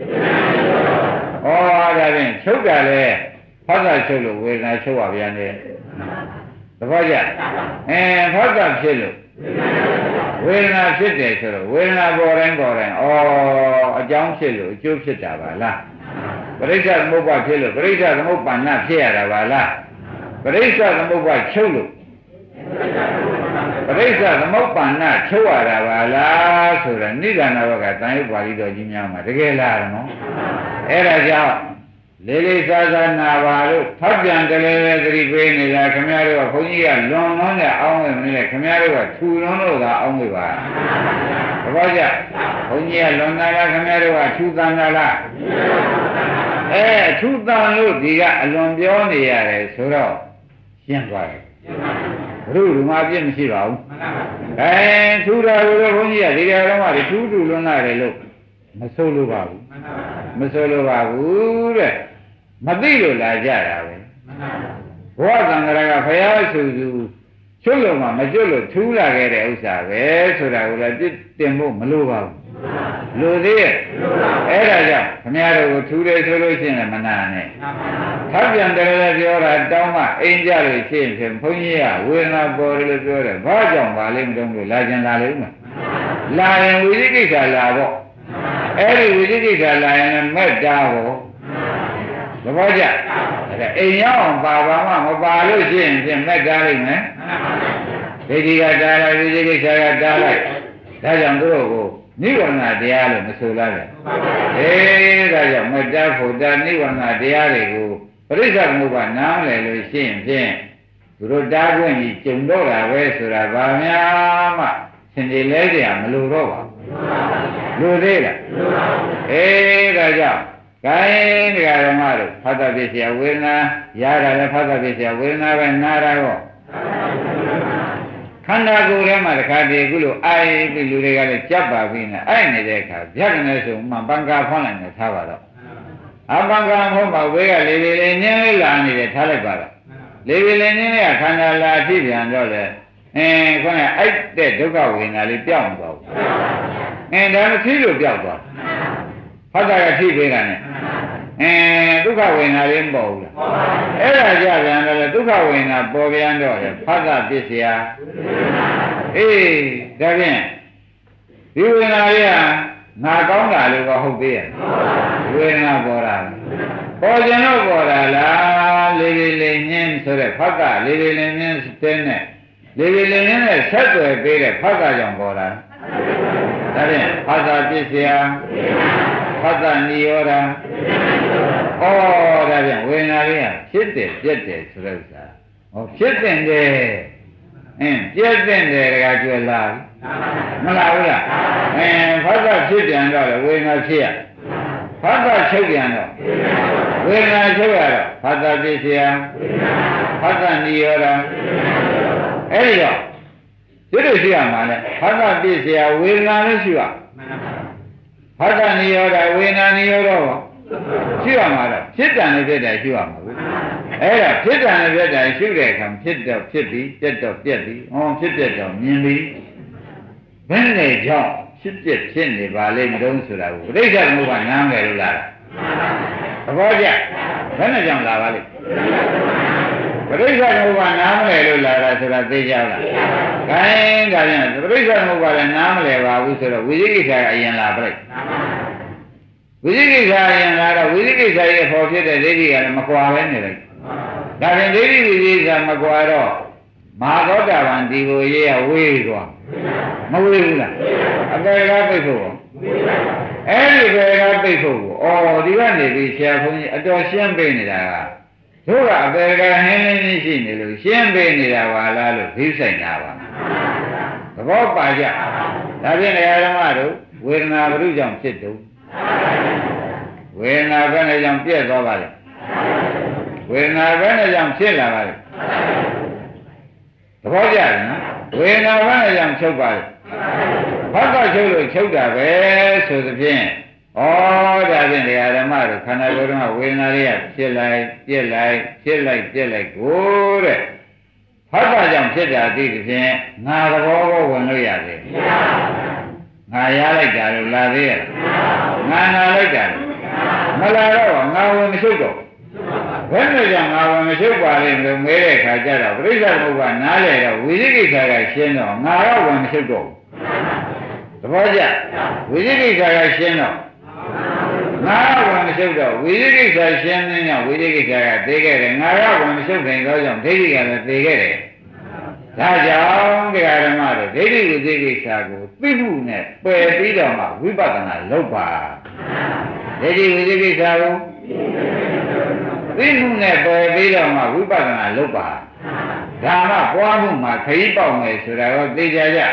ဒါဖြင့်ချုပ်တာလေဖတ်တာချုပ်လို့ဝေဒနာချုပ်ပါဗျာနဲ့သဘောကျဖတ်တာဖြစ်လို့ဝေဒနာဖြစ်တယ်ဆိုတော့ဝေဒနာပေါ်တိုင်းအကြောင်းဖြစ်လို့အကျိုးဖြစ်တာပါလားပရိစ္ဆေသမုပ္ပါဖြစ်လို့ပရိစ္ဆေသမုပ္ပါဏဖြစ်ရတာပါလားပရိစ္ဆေသမုပ္ပါချုပ်လို့ပရိစ္ဆေသမုပ္ပါဏချုပ်ရတာပါလားဆိုတာနိဒာနဘကတန်ရုပ်ပါဠိတော်ကြီးများမှာတကယ်လားနော်အဲ့ဒါကြောင့်လေးလေးစားစားနာပါလို့ထောက်ပြန်ကြလဲသတိပေးနေတာခင်ဗျားတို့ကဘုန်းကြီးကလွန်လွန်းတဲ့အောင်းဝင်မနဲ့ခင်ဗျားတို့ကထူလွန်းလို့သာအောင်းဝင်ပါတပည့်ကြဘုန်းကြီးကလွန်တာလားခင်ဗျားတို့ကထူတန်တာလားထူတန်လို့ဒီကအလွန်ပြောနေရတယ်ဆိုတော့ရှင်းသွားတယ်ဘုရုဒီမှာပြည့်မရှိပါဘူးထူတာလို့ဘုန်းကြီးကဒီကလုံးကထူးထူလွန်းလာတယ်လို့မဆိုးလို့ပါဘူးတဲ့မသိလို့လာကြတာပဲဘဝသံဃာကဖယားဆိုသူချွတ်လို့မှမကျွတ်လို့ထူးလာခဲ့တဲ့ဥစ္စာပဲဆိုတာကိုလည်းပြစ်တင်ဖို့မလိုပါဘူးလိုသေးရဲ့အဲ့ဒါကြောင့်ခမည်းတော်ကိုထူးတယ်ဆိုလို့ရှိရင်မနာနဲ့ထပ်ပြန်တယ်လည်းပြောတာတောင်းမှအိမ်ကြလို့ရှိရင်ဘုန်းကြီးကဝေဒနာပေါ်တယ်လို့ပြောတယ်ဘာကြောင့်ပါလိမ့်မတုံးလို့လာကြလာလိမ့်မယ်လာရင်ဝိသိကိစ္စလာတော့အဲ့ဒီဝိသိကိစ္စလာရင်လည်းမဲ့တာကိုသဘောကျအိမ်ရောက်အောင်ပါပါမှမပါလို့ရှိရင်ဖြင့်မဲ့တာလိမ့်မယ်ဒိဋ္ဌိကတားလိုက်ဝိသိကိစ္စကတားလိုက်ဒါကြောင့်တို့ကိုနိဝရဏတရားလို့မဆိုလားလေဒါကြောင့်မတ္တဖို့တာနိဝရဏတရားတွေကိုပရိစ္ဆေသမုပ္ပါနားလည်လို့ရှိရင်ဖြင့်သူတို့တားခွင့်ကြီးကျုံတော့တာပဲဆိုတာဗာများမှသင်္ကြန်လဲကြရမလို့တော့ပါလူသေးလားဒါကြောင့်ဂိုင်းတရားဓမ္မတို့ဖတ်တာဖြစ်เสียဝေဒနာရတာလည်းဖတ်တာဖြစ်เสียဝေဒနာပဲနာတာတော့ခန္ဓာကိုယ်ထဲမှာတခါတည်းခုလိုအိုက်ပြီးလူတွေကလည်းကြပ်ပါပြီနဲ့အိုက်နေတဲ့အခါဗျက်ကနေဆိုမှပံကာဖွင့်လိုက်နေထားပါတော့အပံကာဖွင့်ပါဝေးကလေလေလေးညင်းလေးလာနေတယ်ထားလိုက်ပါတော့လေလေလေးညင်းလေးကခန္ဓာလာကြည့်ပြန်တော့လေခေါင်းကအိုက်တဲ့ဒုက္ခဝေဒနာလေးပြောင်းသွားဘူးဒါမဖြစ်လို့ပြောက်သွားဖတ်တာကဖြစ်ပေးတာနဲ့ဒုက္ခဝေဒနာလေးမပေါ်ဘူးလားအဲ့ဒါကြပြန်တော့ဒုက္ခဝေဒနာပေါ်ပြန်တော့လေဖတ်တာပြစ်เสียဒါဖြင့်ဒီဝေဒနာလေးကငါကောင်းတာလို့ကဟုတ်သေးရဲ့ဝေဒနာပေါ်တာပေါ်ခြင်းတော့ပေါ်တာလားလေးလေးလေးညင်းဆိုတဲ့ဖတ်တာလေးလေးလေးညင်းတဲ့နဲ့လေလေလင်းလင်းနဲ့ဆက်သွယ်ပေးတဲ့ဖတ်တာကြောင့်ပေါ်လာဒါဖြင့်ဖတ်တာပစ္စယဖတ်တာနိရောဓဩဒါဖြင့်ဝေဒနာလေးကဖြစ်တယ်ပြက်တယ်ဆိုတဲ့ဥစ္စာဟောဖြစ်တဲ့ပြက်တဲ့တကကျွဲလာပြီမလာဘူးလားဖတ်တာဖြစ်ပြန်တော့လေဝေဒနာဖြစ်ရဖတ်တာချုပ်ပြန်တော့ဝေဒနာချုပ်ရတော့ဖတ်တာပစ္စယဖတ်တာနိရောဓအဲ့ဒီတော့ဒီလိုရှိရမှာလေဖတ်တာပစ္စယဝေဒနာလည်းရှိရဖတ်တာနိရောဓဝေဒနာနိရောဓရောရှိရမှာတော့ဖြစ်တယ်နဲ့ဖြစ်တယ်ရှိရမှာဘူးအဲ့ဒါဖြစ်တယ်နဲ့ဖြစ်တယ်ရှိတဲ့အခါဖြစ်တော့ဖြစ်ပြီးပြက်တော့ပြက်ပြီးဖြစ်ပြက်တော့မြင်ပြီးဘယ်နဲ့ကြောင့်ဖြစ်ပြက်ဖြစ်နေပါလိမ့်မလို့ဆိုတာကိုပြိဿသမုပ္ပါနားမယ်လို့လားသဘောကျဘယ်နဲ့ကြောင့်လာပါလိမ့်ပြိဿသမုပ္ပါနားမလဲလို့လာတာဆိုတာသိကြလားခိုင်းဒါပြန်ပြိဿသမုပ္ပါလည်းနားမလဲပါဘူးဆိုတော့ဝိသိကိစ္စကအရင်လာပြိဝိသိကိစ္စအရင်လာတော့ဝိသိကိစ္စရဲ့ပေါ်ဖြစ်တဲ့ဒိဋ္ဌိကလည်းမကွာပဲနေလိုက်ဒါပြန်ဒိဋ္ဌိဝိသိကိစ္စမကွာတော့မဟာသောတာပန်ဒီကိုရေးရဝေးသွားမဝေးဘူးလားအပေကပိတ်ဖို့အဲ့ဒီပေကပိတ်ဖို့ကိုဒီကနေပြီးဆရာဘုန်းကြီးအတော်ရှင်းပေးနေတာကတို့ကအပေကဟင်းလင်းလေးရှိနေလို့ရှင်းပေးနေတာပါလားလို့သိဆိုင်တာပါသဘောပါကြဒါဖြင့်ဓမ္မတို့ဝေဒနာဘုရုကြောင့်ဖြစ်တုံးဝေဒနာဘယ်နဲ့ကြောင့်ပြည့်သွားပါလဲဝေဒနာဘယ်နဲ့ကြောင့်ဖြစ်လာပါလဲသဘောကျတယ်နော်ဝေဒနာဘယ်နဲ့ကြောင့်ချုပ်ပါလဲဘတ်တော့ချုပ်လို့ချုပ်တာပဲဆိုသဖြင့်ဒါဖြင့်ဓမ္မတို့ခန္ဓာကိုယ်ကဝေဒနာလေးကဖြစ်လိုက်ပြက်လိုက်ဖြစ်လိုက်ပြက်လိုက်ကိုတဲ့ဘတ်တော့ကြောင့်ဖြစ်တာသိသဖြင့်ငါသဘောကိုဝင်လို့ရတယ်ငါရလိုက်တာလို့လာသေးရဲ့ငါနာလိုက်တာမလာတော့ငါဝင်မချုပ်တော့ဘယ်နဲ့ကြောင့်ငါဝင်မချုပ်ပါလိမ့်လို့မဲတဲ့ခါကျတော့ပြိဿသမုပ္ပါနားလေတော့ဝိသိကိစ္စကရှင်းတော့ငါတော့ဝင်မချုပ်တော့သဘောကျဝိသိကိစ္စကရှင်းတော့ငါတော့ဝင်မချုပ်တော့ဝိသိကိစ္စရှင်းနေတော့ဝိသိကိစ္စကသိခဲ့တယ်ငါတော့ဝင်မချုပ်ခင်တော့ကြောင့်ဒိဋ္ဌိကလည်းသိခဲ့တယ်ဒါကြောင့်တရားဓမ္မတို့ဒိဋ္ဌိဝိသိကိစ္စကိုသိမှုနဲ့ပယ်ပြီးတော့မှဝိပဿနာလုပ်ပါဒိဋ္ဌိဝိသိကိစ္စကိုသိမှုနဲ့ပယ်ပြီးတော့မှဝိပဿနာလုပ်ပါဒါမှပွားမှုမှာခရီးပေါက်မယ်ဆိုတာကိုသိကြကြ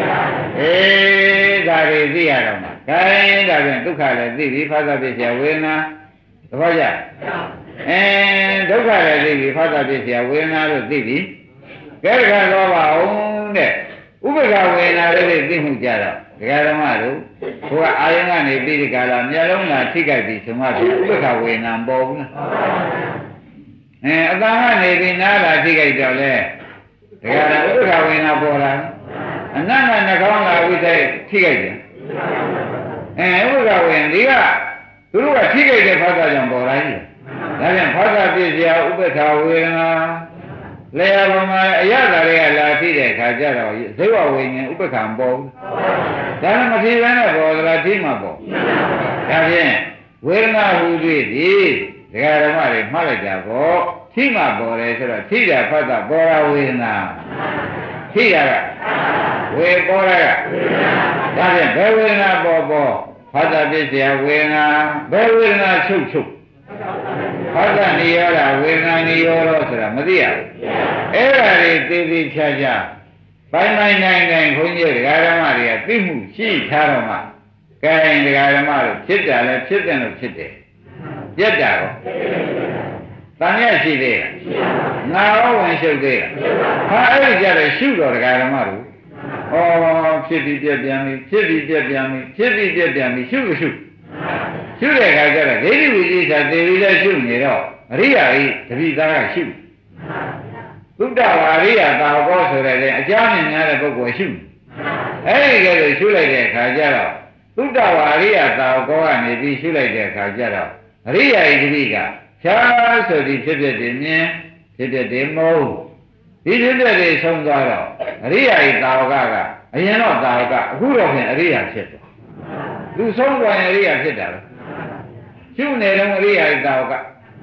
ဒါတွေသိရတော့မှာဒါရင်ဒါပြန်ဒုက္ခလည်းသိပြီဖသပစ္စယဝေဒနာသဘောကျဒုက္ခလည်းသိပြီဖသပစ္စယဝေဒနာလို့သိပြီကဲခါတော့ပါအောင်တဲ့ဥပ္ပခဝေဒနာလေးသိမှုကြတော့ဒကာဓမ္မတို့ဘုရားအာယုံကနေပြီးဒီကလာမျက်လုံးလာထိကြိုက်ပြီးဆိုမှဒီဥပ္ပခဝေဒနာပေါ်ဘူးလားအတန်ကနေပြီးနားလာထိကြိုက်တော့လေဒကာဓမ္မဥပ္ပခဝေဒနာပေါ်လာအနတ်ကနှကောင်းလာဝိသိထိကြိုက်တယ်ဥပ္ပခဝေဒနာဒီကသူတို့ကထိကြိုက်တဲ့ဖသကြောင့်ပေါ်လာကြီးဒါပြန်ဖသပြည့်စရာဥပ္ပခဝေဒနာလေယာပေါ်မှာအရသာတွေကလာထိတဲ့အခါကျတော့ဇိဝဝိညာဉ်ဥပ္ပခံပေါ်ဘူးဒါနဲ့မထိဘဲနဲ့ပေါ်သလားထိမှပေါ်ဒါဖြင့်ဝေဒနာဟူသည်ဒီဒကာဓမ္မတွေမှတ်လိုက်တာပေါ့ထိမှပေါ်တယ်ဆိုတော့ထိတာဖတ်တာပေါ်တာဝေဒနာထိတာကဝေပေါ်တာကဒါဖြင့်ဘယ်ဝေဒနာပေါ်ဖတ်တာပြည့်စရာဝေဒနာဘယ်ဝေဒနာချုပ်ဖတ်တာနိရောဓဝေဒနာနိရောဓဆိုတာမသိရဘူးအဲ့ဒါတွေသိသိချာချာပိုင်းနိုင်ဘုန်းကြီးတရားဓမ္မတွေကသိမှုရှိထားတော့မှကဲတရားဓမ္မတို့ဖြစ်တာလည်းဖြစ်တယ်လို့ဖြစ်တယ်ပြက်တာရောတန်ရရှိသေးလားငါရောဝင်ရှုပ်သေးလားအဲ့ဒီကြတဲ့ရှုတော်တရားဓမ္မတို့ဖြစ်ပြီးပြက်ပြန်ပြီဖြစ်ပြီးပြက်ပြန်ပြီဖြစ်ပြီးပြက်ပြန်ပြီရှုလို့ရှုတဲ့အခါကျတော့ဒိဋ္ဌိဝိသေသသေပြီးလည်းရှုနေတော့အရိယာဤတပိသားကရှုသုတ္တဝါရိယသာဟောဆိုတဲ့အကြောင်းမြင်များတဲ့ပုဂ္ဂိုလ်ရှုအဲဒီကလေးရှုလိုက်တဲ့အခါကျတော့သုတ္တဝါရိယသာဟောကနေပြီးရှုလိုက်တဲ့အခါကျတော့အရိယာဤတပိကဖြားဆိုပြီးဖြစ်ဖြစ်တယ်မြင်ဖြစ်ဖြစ်တယ်မဟုတ်ဒီဖြစ်ဖြစ်တယ်ဆုံးသွားတော့အရိယာဤသာဟောကအရင်တော့သာဟောကအခုတော့ဖြင့်အရိယာဖြစ်တယ်သူဆုံးသွားရင်အရိယာဖြစ်တာပဲရှုနေတော့အရိယာဤသာဟောကသ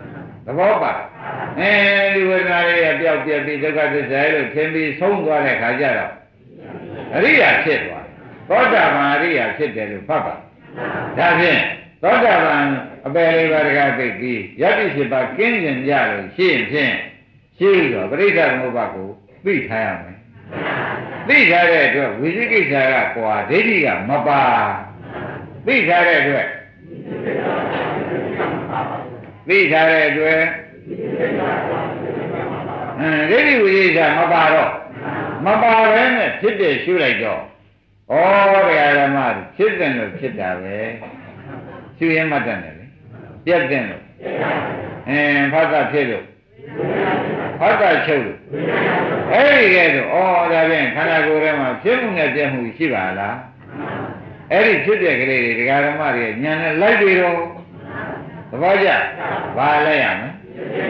ဘောပါဒီဝေဒနာလေးကပျောက်ပြက်ပြီးဒုက္ခသစ္စာလို့ထင်ပြီးဆုံးသွားတဲ့ခါကျတော့အရိယာဖြစ်သွားသောတာပန်အရိယာဖြစ်တယ်လို့ဖတ်ပါဒါဖြင့်သောတာပန်အပယ်လေးပါးတကားသိပြီးယတ္တိဖြစ်ပါကင်းကျင်ကြလို့ရှိရင်ဖြင့်ရှိတော့ပရိစ္ဆေသမုပ္ပါကိုသိထားရမယ်သိထားတဲ့အတွက်ဝိသိကိစ္စကကွာဒိဋ္ဌိကမပါသိထားတဲ့အတွက်သိထားတဲ့အတွက်ဒိဋ္ဌိဝိသိကိစ္စမပါတော့မပါဘဲနဲ့ဖြစ်တဲ့ရှုလိုက်တော့ဩတရားဓမ္မဖြစ်တယ်လို့ဖြစ်တာပဲရှုရင်မှတ်တယ်လေပြတ်တယ်လို့ဖတ်တာဖြစ်လို့ဖတ်တာချုပ်လို့အဲ့ဒီကဲတော့ဩဒါဖြင့်ခန္ဓာကိုယ်ထဲမှာဖြစ်မှုနဲ့ပြတ်မှုရှိပါလားအဲ့ဒီဖြစ်တဲ့ကလေးတွေတရားဓမ္မတွေဉာဏ်နဲ့လိုက်ပြီးတော့သဘောကျဘာလိုက်ရမလဲ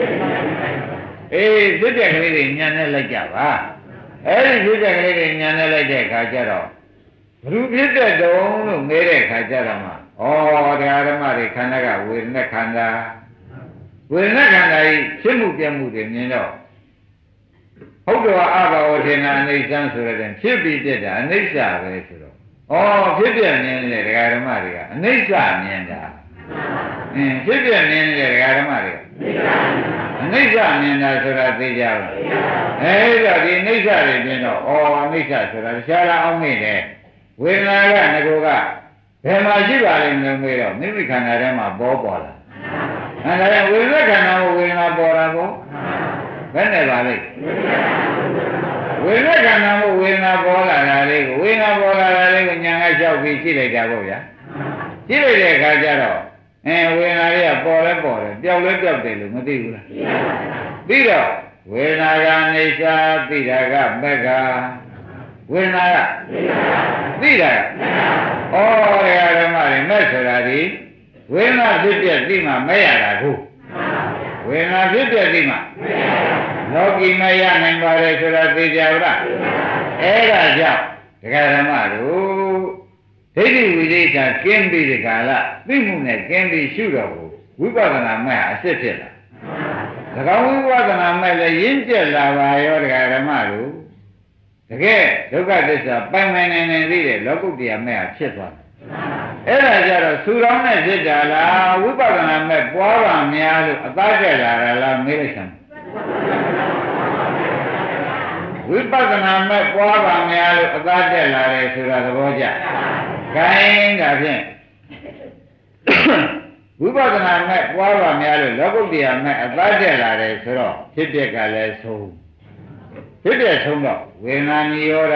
ဖြစ်တဲ့ကလေးတွေဉာဏ်နဲ့လိုက်ကြပါအဲ့ဒီဖြစ်တဲ့ကလေးတွေဉာဏ်နဲ့လိုက်တဲ့အခါကျတော့ဘ누구ဖြစ်တဲ့တုံးလို့မေးတဲ့အခါကျတော့မှတရားဓမ္မတွေခန္ဓာကဝေဒနာခန္ဓာဝေဒနာခန္ဓာကြီးဖြစ်မှုပြမှုတွေမြင်တော့ဟုတ်တော်အဘာဝထေနာအနိစ္စံဆိုတဲ့ဖြစ်ပြီးပြတာအနိစ္စပဲဆိုတော့ဖြစ်ပြမြင်တဲ့တရားဓမ္မတွေကအနိစ္စမြင်တာဖြစ်ပြမြင်တဲ့တရားဓမ္မတွေအနိစ္စမြင်တာဆိုတာသိကြပါအဲ့ဒါဒီအနိစ္စတွေမြင်တော့အနိစ္စဆိုတာတခြားလားအောင်နေတယ်ဝေဒနာကငကိုကဘယ်မှာရှိပါလိမ့်မလို့မေးတော့မိမိခန္ဓာထဲမှာပေါ်လာအဲ့ဒါဝေဒနာခန္ဓာကိုဝေဒနာပေါ်တာကိုဘယ်နဲ့ပါလိမ့်ဝေဒနာခန္ဓာကိုဝေဒနာပေါ်လာတာလေးကိုဝေဒနာပေါ်လာတာလေးကိုညာကလျှောက်ပြီးကြည့်လိုက်တာပေါ့ဗျာကြည့်လိုက်တဲ့အခါကျတော့ဝေဒနာလေးကပေါ်လဲပေါ်တယ်ပျောက်လဲပျောက်တယ်လို့မသိဘူးလားသိတော့ဝေဒနာကနေရှာသိတာကမက္ခဝေဒနာကသိတာတရားဓမ္မတွေမဲ့ဆိုတာဒီဝေဒနာဖြစ်ပြသိမှမဲ့ရတာကိုဝေဒနာဖြစ်ပြသိမှလောကီမရနိုင်ပါလေဆိုတာသိကြဘူးလားအဲ့ဒါကြောင့်တရားဓမ္မတို့ဒိဋ္ဌိဝိသေသကင်းပြီးဒီကာလသိမှုနဲ့ကင်းပြီးရှုတော့ကိုဝိပဿနာမဲ့အစစ်ဖြစ်လာသကောင်ဝိပဿနာမဲ့လည်းရင်းကျက်လာပါရောတရားဓမ္မတို့တကယ်ဒုက္ခသစ္စာပိုင်ပိုင်နိုင်သိတဲ့လောကုတ္တရာမဲ့ဖြစ်သွားတယ်အဲ့ဒါကြတော့သူတော်နဲ့ဖြစ်တာလားဝိပဿနာမဲ့ပွားပါများလို့အသားကျက်လာတာလားမေးလိုက်စမ်းဝိပဿနာမဲ့ပွားပါများလို့အသားကျက်လာတယ်ဆိုတာသဘောကျခိုင်းဒါဖြင့်ဝိပဿနာမဲ့ပွားပါများလို့လောကုတ္တရာမဲ့အသားကျက်လာတယ်ဆိုတော့ဖြစ်ပြက်ကလည်းဆုံးဖြစ်ပြက်ဆုံးတော့ဝေဒနာနိရောဓ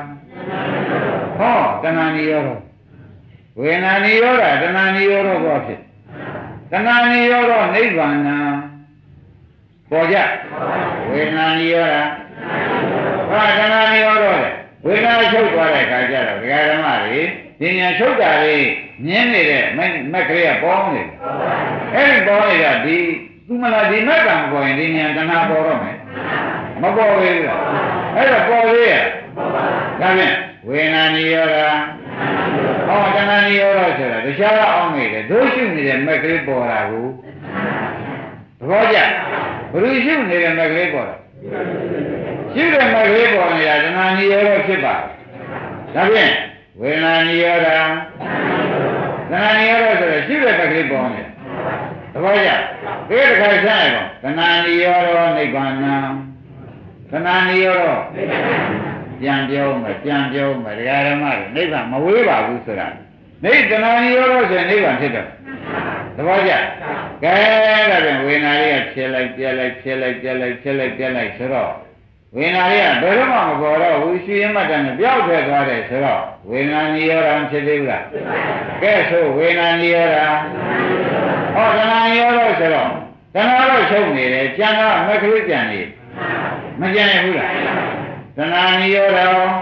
တဏှာနိရောဓဝေဒနာနိရောဓတဏှာနိရောဓဘောဖြစ်တဏှာနိရောဓနိဗ္ဗာန်ပေါ်ကြဝေဒနာနိရောဓတဏှာနိရောဓဝေဒနာချုပ်သွားတဲ့အခါကျတော့ဒကာဓမ္မတွေဉာဏ်ချုပ်တာလေးမြင်နေတဲ့မက်ကလေးကပေါင်းနေတယ်အဲ့ဒီပေါင်းနေတာဒီသူမလားဒီမက်ကံပေါ်ရင်ဒီဉာဏ်တဏှာပေါ်တော့မယ်မပေါ်သေးဘူးလားအဲ့တော့ပေါ်သေးရဲ့ဒါဖြင့်ဝေဒနာနိရောဓတဏှာနိရောဓဆိုတာတခြားအောင်နေတယ်တို့ရှုနေတဲ့မက်ကလေးပေါ်တာကိုသဘောကျဘယ်လိုရှုနေတဲ့မက်ကလေးပေါ်တာရှုတဲ့မက်ကလေးပေါ်နေတာတဏှာနိရောဓဖြစ်ပါဒါဖြင့်ဝေဒနာနိရောဓတဏှာနိရောဓဆိုတော့ရှုတဲ့မက်ကလေးပေါ်နေသဘောကျဒီတစ်ခါဆက်လိုက်ပါတဏှာနိရောဓနိဗ္ဗာန်တဏှာနိရောဓပြန်ပြောမယ်တရားဓမ္မတွေနိဗ္ဗာန်မဝေးပါဘူးဆိုတာတဏှာနိရောဓဆိုရင်နိဗ္ဗာန်ဖြစ်တယ်သဘောကျကဲဒါပြန်ဝေဒနာလေးကဖြစ်လိုက်ပြက်လိုက်ဆိုတော့ဝေဒနာလေးကဘယ်တော့မှမပေါ်တော့ဘူးရှိရင်မှတည်းပြောက်ထွက်သွားတယ်ဆိုတော့ဝေဒနာနိရောဓဖြစ်သေးဘူးလားကဲဆိုဝေဒနာနိရောဓတဏှာနိရောဓဆိုတော့တဏှာတော့ချုပ်နေတယ်ကျန်တော့မကလေးကျန်နေမကျန်ရဘူးလားတဏှာနိရောဓ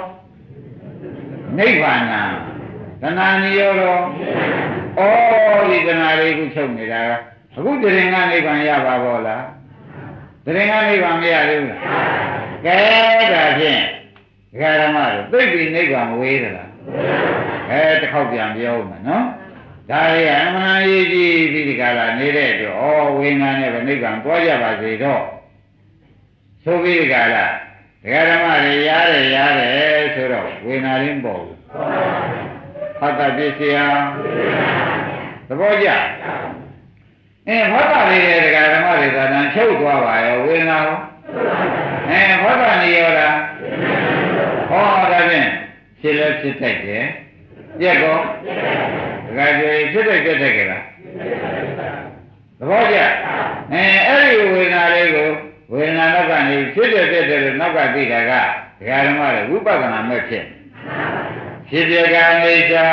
နိဗ္ဗာန်တဏှာနိရောဓဒီတဏှာလေးကိုချုပ်နေတာအခုတရင်ကနိဗ္ဗာန်ရပါဘောလားတရင်ကနိဗ္ဗာန်မရသေးဘူးလားကဲဒါဖြင့်ဒကာဓမ္မတို့သိပြီနိဗ္ဗာန်ဝေးသလားတစ်ခေါက်ပြန်ပြောဦးမယ်နော်ဒါရီအမှန်ရေးကြည့်ပြီးဒီကလာနေတဲ့အတွက်ဩဝိညာဉ်နဲ့ပဲနိဗ္ဗာန်သွားကြပါစေတော့ဆိုပြီးဒီကလာဒကာဓမ္မတွေရတယ်ဆိုတော့ဝိညာဉ်ရင်းပေါ့ဟတ်တပစ္စယသဘောကျဟတ်တလေးတဲ့ဒကာဓမ္မတွေသာတန်ချုပ်သွားပါရောဝိညာဉ်ဟတ်တနေရောလားဟောဒါဖြင့်ဖြစ်လဲဖြစ်တတ်တယ်ပြက်ကောဒကာကျေဖြစ်တတ်ကြလားသဘောကျအဲ့ဒီဝေဒနာလေးကိုဝေဒနာနောက်ကနေဖြစ်တယ်လို့နောက်ကသိတာကဒကာဓမ္မတွေဝိပဿနာမဲ့ဖြစ်ပြကအိဋ္ဌာ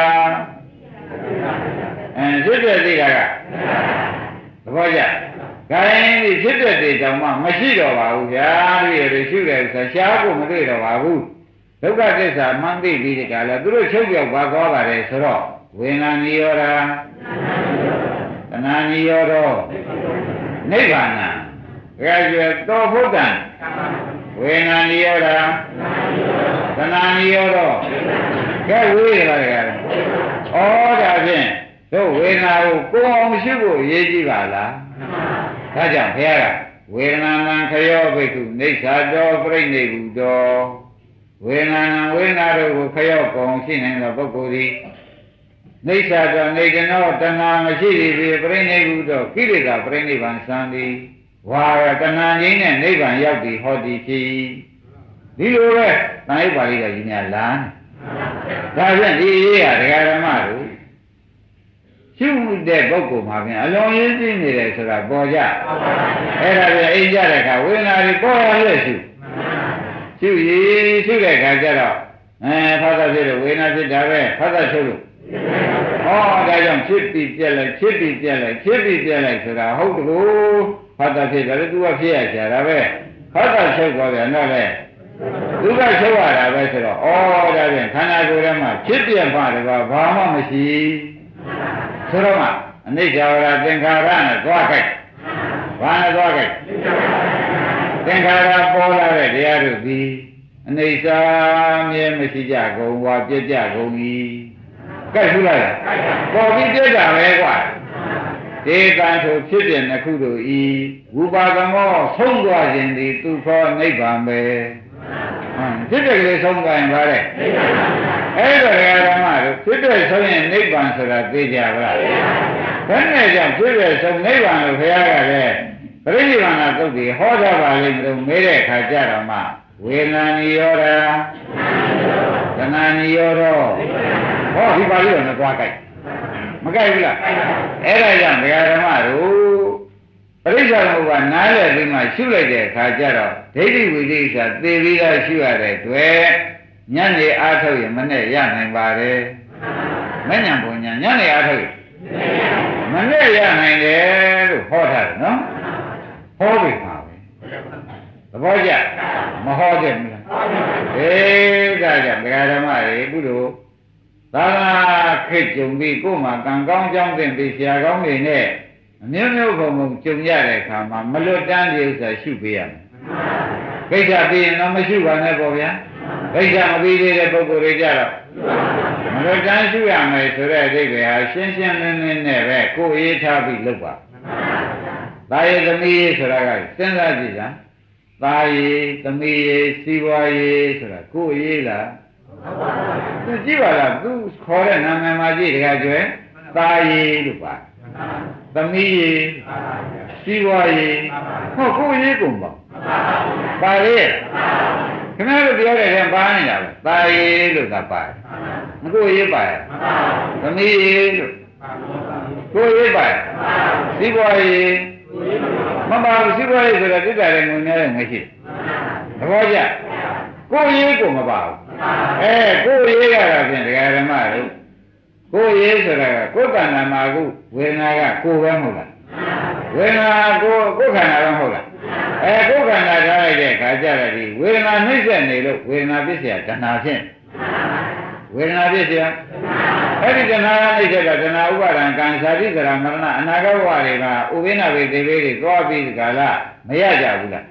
ဖြစ်တယ်သိတာကသဘောကျခိုင်းဒီဖြစ်တဲ့တေတောင်မှမရှိတော့ပါဘူးဗျာတွေ့ရရှိတယ်ဆိုရှားဖို့မတွေ့တော့ပါဘူးဒုက္ခသစ္စာမှန်သိပြီးဒီကလာသူတို့ချုပ်ပြောက်ပါသွားပါတယ်ဆိုတော့ဝေဒနာနိရောဓတဏှာနိရောဓနိဗ္ဗာန်ဒါကြွယ်တော်ဖို့တန်ဝေဒနာနိရောဓတဏှာနိရောဓကဲဝေးရတယ်ဩဒါဖြင့်တို့ဝေဒနာကိုကိုယ်အောင်ရှိဖို့ရည်ကြည့်ပါလားဒါကြောင့်ဘုရားကဝေဒနာနံခယောဘိက္ခုနေသာတော်ပြိဋိဘုတော်ဝေဒနာနံဝေဒနာတို့ကိုခယောပုံရှိနိုင်သောပုဂ္ဂိုလ်သည်နေသာတော်နေကနောတဏှာမရှိသည်ဖြင့်ပြိဋိဘုတော်ကိလေသာပြိဋိဘံသံသည်ဝါရတဏှာငြိမ်းတဲ့နိဗ္ဗာန်ရောက်သည်ဟောသည်ဖြစ်ဒီလိုပဲသံဃာပါဠိတော်ကြီးများလာဒါဖြင့်ဒီရေးရဒကာဓမ္မတို့ရှုတဲ့ပုဂ္ဂိုလ်မှာပြန်အလုံးရင်းသိနေတယ်ဆိုတာပေါ်ကြအဲ့ဒါပြန်အိမ်ကြတဲ့အခါဝေဒနာတွေပေါ်ရလို့ရှုတဲ့အခါကျတော့ဖတ်တာဖြစ်လို့ဝေဒနာဖြစ်တာပဲဖတ်တာချုပ်လို့ဒါကြောင့်ဖြစ်ပြီးပြက်လိုက်ဆိုတာဟုတ်တကူဖတ်တာဖြစ်တယ်သူကဖြစ်ရကြတာပဲဖတ်တာချုပ်သွားပြန်တော့လေသူကချုပ်ရတာပဲဆိုတော့ဒါပြန်ခန္ဓာကိုယ်ထဲမှာဖြစ်ပြက်မှတကားဘာမှမရှိဆိုတော့မှအနိစ္စဝရသင်္ခါရနဲ့သွားခိုက်ဘာနဲ့သွားခိုက်သင်္ခါရပေါ်လာတဲ့တရားတို့သည်အနိစ္စမြဲမရှိကြကုန်ဝါပြည့်ကြကုန်၏ကြိုက်ဘူးလားပေါ်ပြီးပြည့်ကြပဲကွာဒေသံထိုဖြစ်ပြနှစ်ခုတို့ဤဝုပါကမောဆုံးသွားခြင်းသည်သူခေါ်နိဗ္ဗာန်ပဲဖြစ်တဲ့ကလေးဆုံးသွားရင်ဗါတဲ့အဲ့ဒါဓမ္မတို့ဖြစ်တဲ့ဆုံးရင်နိဗ္ဗာန်ဆိုတာသိကြပါလားဘယ်နဲ့ကြောင့်ဖြစ်တဲ့ဆုံးနိဗ္ဗာန်လို့ဘုရားကလည်းပရိနိဗ္ဗာန်သုတ်တွေဟောကြပါလိမ့်လို့မေးတဲ့အခါကျတော့မှဝေဒနာနိရောဓတဏှာနိရောဓဟောဒီပါဠိတော်နဲ့သွားကြိုက်မကြိုက်ဘူးလားအဲ့ဒါကြောင့်ဓမ္မတို့ပရိစ္ဆေသမုပ္ပါနားလည်ပြီးမှရှုလိုက်တဲ့အခါကျတော့ဒိဋ္ဌိဝိသိကိစ္စသေပြီးသားရှုရတဲ့တွေ့ညနေအားထုတ်ရင်မနဲ့ရနိုင်ပါတယ်မညံပုံညနေအားထုတ်ရင်မနဲ့ရနိုင်တယ်လို့ဟောထားတယ်နော်ဟောပြီမှာပဲသဘောကျမဟောကြဘူးလားဒါကြောင့်ဓမ္မတွေပုလို့သာသာခေတ်ကြုံပြီးကိုယ်မှာကံကောင်းကြောင်းတင်ပြီးဆရာကောင်းတွေနဲ့အမျိုးမျိုးပုံပုံကြုံရတဲ့အခါမှာမလွတ်တမ်းတဲ့ဥစ္စာရှုပေးရမယ်ကိစ္စပြီးရင်တော့မရှုပါနဲ့ပေါ့ဗျာကိစ္စမပြီးသေးတဲ့ပုဂ္ဂိုလ်တွေကြတော့မလွတ်တမ်းရှုရမယ်ဆိုတဲ့အဓိပ္ပာယ်ဟာရှင်းရှင်းလင်းလင်းနဲ့ပဲကိုယ်ရေးထားပြီးလုပ်ပါသာယေသမီးရေးဆိုတာကစဉ်းစားကြည့်စမ်းသာယေသမီးရေးစီးပွားရေးဆိုတာကိုယ်ရေးလားသူကြည့်ပါလားသူခေါ်တဲ့နာမည်မှာကြည့်တခါကျွဲသာယေလို့ပါသမီးရေးစီးပွားရေးဟောကိုယ်ရေးကုန်ပါပါလေခင်ဗျားတို့ပြောတဲ့ထဲပါနေတာပဲသာယေလို့သာပါတယ်မကိုယ်ရေးပါရဲ့သမီးရေးလို့ကိုယ်ရေးပါရဲ့စီးပွားရေးမပါဘူးစီးပွားရေးဆိုတာတိကျတယ်ငုံနေတဲ့ငွေရှိသဘောကျကိုယ်ရေးကိုမပါဘူးကိုယ်ရေးကတော့ဖြင့်ဒကာဓမ္မတို့ကိုယ်ရေးဆိုတာကကိုယ်ကံနာမှာကုဝေဒနာကကိုယ်ပဲမဟုတ်လားဝေဒနာကိုယ်ခန္ဓာပဲမဟုတ်လားကိုယ်ခန္ဓာထားလိုက်တဲ့အခါကျတော့ဒီဝေဒနာနှိမ့်ဆက်နေလို့ဝေဒနာပြည့်စရာတဏှာဖြင့်ဝေဒနာပြည့်စရာအဲ့ဒီတဏှာနှိမ့်ဆက်တာတဏှာဥပါဒံကံသာတိကရာမရဏအနာဂတ်ဘဝတွေကဥပိ္ပနာဝေသေဘေးတွေသွားပြီးဒီကလာမရကြဘူးလား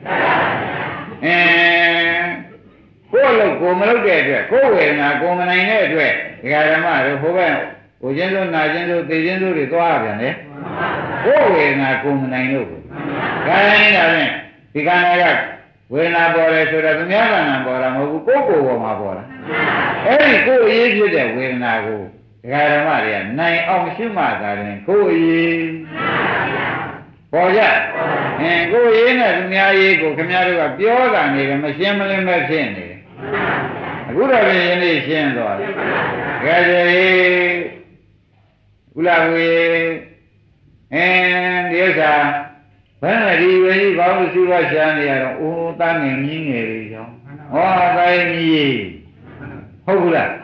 ကိုယ်လို့ကိုမလုပ်တဲ့အတွက်ကိုယ်ဝေဒနာကိုမနိုင်တဲ့အတွက်ဒကာဓမ္မတို့ဟိုဘက်ကိုချင်းတို့နာချင်းတို့သိချင်းတို့တွေသွားပြန်လေကိုယ်ဝေဒနာကိုမနိုင်လို့ခိုင်းတာဖြင့်ဒီခန္ဓာကဝေဒနာပေါ်တယ်ဆိုတော့သူများကဏ္ဍပေါ်တာမဟုတ်ဘူးကိုယ်ကိုယ်ပေါ်မှာပေါ်တာအဲ့ဒီကိုယ်အရေးဖြစ်တဲ့ဝေဒနာကိုဒကာဓမ္မတွေကနိုင်အောင်ရှုမှသာရင်ကိုယ်အရေးပေါ်ကြကိုယ်ရေးနဲ့သူများရေးကိုခင်ဗျားတို့ကပြောတာနေတယ်မရှင်းမလင်းပဲဖြစ်နေတယ်အခုတော့ပြင်ယနေ့ရှင်းသွားတယ်ဒကာကြီးဥလာဝေဒီဥစ္စာဘယ်နဲ့ဒီဝေကြီးဘာလို့စီးပွားရှာနေရတော့အိုးသားငယ်ကြီးငယ်လေးကြောင့်ဟောတိုင်းကြီးဟုတ်ဘူးလား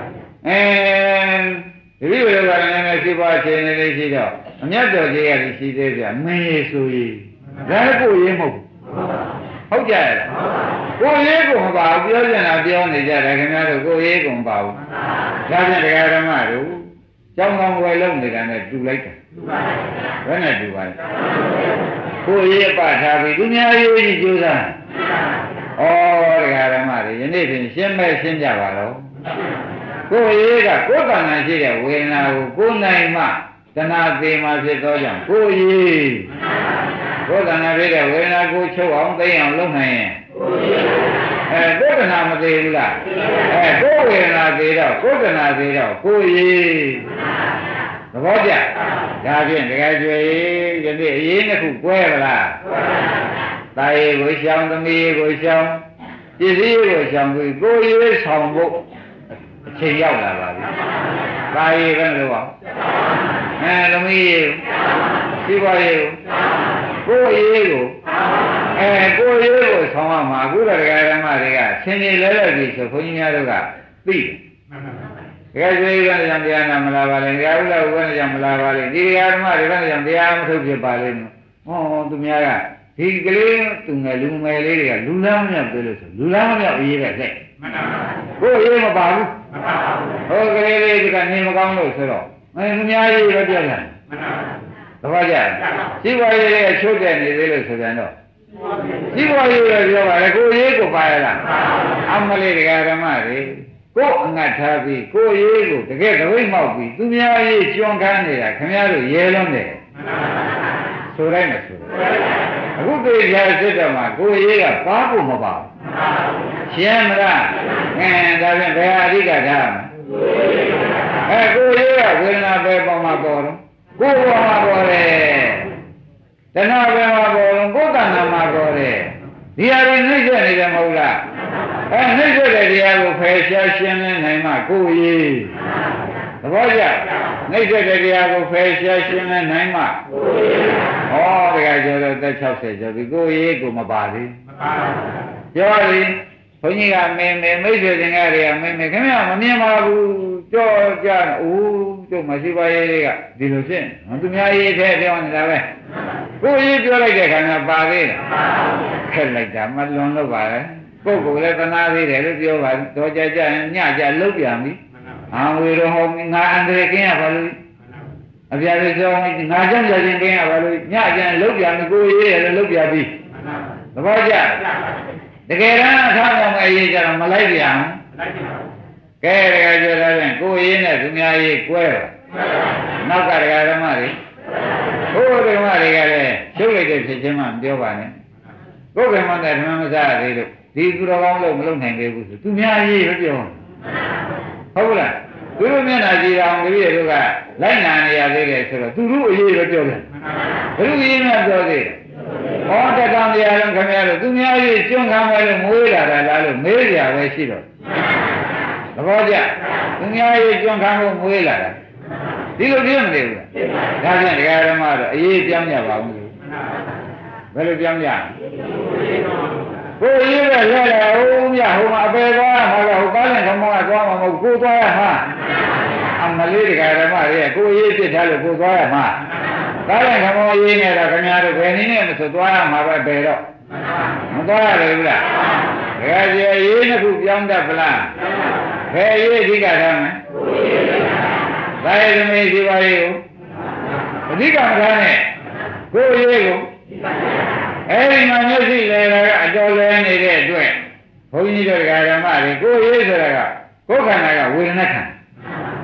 ဒီလိုကလည်းစီးပွားရှင်နေလေးရှိတော့အမြတ်တော်ကြီးကရှိသေးပြမင်းရေးဆိုရေးဒါလည်းကိုရေးမဟုတ်ဟုတ်ကြရလားကိုရေးကိုမပါဘူးပြောချင်တာပြောနေကြတယ်ခင်ဗျားတို့ကိုရေးကိုမပါဘူးဒါဖြင့်တရားဓမ္မတို့ကျောင်းကောင်းဝယ်လုံးနေတာနဲ့တူလိုက်တယ်ဘယ်နဲ့တူပါလဲကိုရေးအပထားပြီးသူများရေးကြီးကြိုးစားဩတရားဓမ္မတွေယနေ့ပြင်ရှင်းမဲ့ရှင်းကြပါတော့ကိုရေးကကိုယ်တဏ္ဍာရှိတဲ့ဝေဒနာကိုကိုယ်နိုင်မှတဏှာသေးမှဖြစ်သောကြောင့်ကိုရေးကိုယ်တဏ္ဍာဖြစ်တဲ့ဝေဒနာကိုချုပ်အောင်သိအောင်လုပ်နိုင်ရင်ကိုယ်တဏှာမသေးဘူးလားကိုယ်ဝေဒနာသေးတော့ကိုယ်တဏှာသေးတော့ကိုရေးသဘောကျဒါဖြင့်တကယ်ကျွေယနေ့အရေးနှစ်ခုကွဲပါလားတာယေကိုရှောင်သမီးကိုရှောင်ပစ္စည်းကိုရှောင်ပြီးကိုရေးဆောင်ဖို့အချိန်ရောက်လာပါပြီတာယေဘယ်လိုပါသမီးစီးပွားရေးကိုရေးကိုကိုရေးကိုဆောင်ရမှာအခုတော့ဒကာဓမ္မတွေကဆင်းရဲလဲလဲပြီဆိုခွန်ကြီးများတို့ကသိတယ်ဒကာကျွေးကလည်းတရားနာမလာပါလေဒကာဥလာကလည်းမလာပါလေဒီဒကာဓမ္မတွေကလည်းတရားမထုတ်ဖြစ်ပါလိမ့်မယ်ဟောသူများကဒီကလေးသူငယ်လူငယ်လေးတွေကလူလမ်းမမြောက်သေးလို့ဆိုလူလမ်းမမြောက်အေးတဲ့လက်ကိုရေးမပါဘူးဟောကလေးလေးကနေမကောင်းလို့ဆိုတော့သူများရေးတော့ပြောတယ်သဘောကျစီးပွားရေးတွေကချိုးတဲ့နေသေးလို့ဆိုပြန်တော့စီးပွားရေးတွေပြောပါလေကိုရေးကိုပါရလားအမလေးဒကာဓမ္မတွေကိုအငတ်ထားပြီးကိုရေးကိုတကယ်သပိတ်မောက်ပြီးသူများရေးကျွမ်းခန်းနေတာခင်ဗျားတို့ရဲလုံးတယ်ဆိုတိုင်းမဆိုအခုသိကြစစ်တော့မှကိုရေးကပါဖို့မပါဘူးရှင်းမလားဒါဖြင့်ဘယ်အဓိကထားမလဲကိုရေးကဝေဒနာပဲပေါ်မှာပေါ်တော့ကိုယ်ပေါ်မှာပေါ်တယ်တဏှာပဲမှာပေါ်တော့ကိုယ်တဏှာမှာပေါ်တယ်ဒီဟာတွေနှိမ့်ဆက်နေတယ်မဟုတ်လားနှိမ့်ဆက်တဲ့တရားကိုဖယ်ရှားရှင်းလင်းနိုင်မှကိုယ်ရေးသဘောကျနှိမ့်ဆက်တဲ့တရားကိုဖယ်ရှားရှင်းလင်းနိုင်မှဟောတကယ်ကျော်တော့သက်60ကျော်ပြီကိုယ်ရေးကိုမပါသေးပြောပြီဘုန်းကြီးကမင်းမိတ်ဆွေသင်္ဃာတွေကမင်းခင်ဗျာမမြင်ပါဘူးကြောကြအိုးတို့မရှိပါရဲ့ကဒီလိုဖြစ်သူများရေးထဲပြောနေတာပဲကိုယ်ရေးပြောလိုက်တဲ့ခါမှာပါသေးတယ်ခက်လိုက်တာမလွန်လို့ပါလေပုဂ္ဂိုလ်လည်းသနာသေးတယ်လို့ပြောပါတော့ကြကြညကြလုတ်ပြန်ပြီဝေရောဟောငါအန္တရာယ်ကင်းရပါလို့အပြာလေးကြောင်းငါကြောင့်ကြခြင်းကင်းရပါလို့ညကြလုတ်ပြန်ပြီကိုယ်ရေးတယ်လုတ်ပြန်ပြီသဘောကျတကယ်တမ်းအထောက်အပံ့အရေးကြတော့မလိုက်ပြန်ကဲတကယ်ကြတော့ကိုယ်ရေးနဲ့သူများရေးကွဲပါနောက်ကတရားဓမ္မတွေဘုရားဓမ္မတွေကလည်းရှုပ်လိုက်တဲ့ဖြစ်ချင်းမှမပြောပါနဲ့ကိုယ်ကမှတဲ့ဓမ္မမစားသေးလို့ဒီသူတော်ကောင်းလို့မလုပ်နိုင်သေးဘူးဆိုသူများရေးပဲပြောဟုတ်လားသူတို့မျက်နှာကြည့်အောင်တပည့်တို့ကလိုက်နာနေရသေးတယ်ဆိုတော့သူတို့အရေးပဲပြောတယ်ဘယ်လိုရေးမှပြောသေးဟောတက္ကံတရားလုံးခင်ဗျားတို့သူများရေးကျွန်းခံမယ်လို့မွေးလာတာလားလို့မေးကြပဲရှိတော့သဘောကျသူများရေးကျွန်းခံဖို့မွေးလာတာဒီလိုပြောမနေဘူးလားဒါဖြင့်တရားဓမ္မတော့အရေးပြောင်းကြပါဦးဘယ်လိုပြောင်းကြကိုယ်ရေးပဲလဲလာဦးမြဟိုမှာအပေသွားမှာကဟိုကားနဲ့ခမောကသွားမှာမဟုတ်ကိုသွားရမှာအမလေးတရားဓမ္မတွေကိုယ်ရေးပြစ်ထားလို့ကိုသွားရမှာကားနဲ့ခမောရေးနေတော့ခင်ဗျားတို့ဘယ်နည်းနဲ့မဆိုသွားရမှာပဲဘယ်တော့မသွားရဘူးလားတကယ်ကြီးရေးနှစ်ခုပြောင်းတတ်ပလားဘယ်ရေးအဓိကထားမလဲဒါရသမီးဒီပါရေးကိုအဓိကမထားနဲ့ကိုယ်ရေးကိုအဲဒီမှာမျက်စိလဲတာကအတော်လဲနေတဲ့အတွက်ဘုန်းကြီးတို့ဓမ္မတွေကိုယ်ရေးဆိုတာကကိုယ်ခန္ဓာကဝေဒနာခန္ဓာ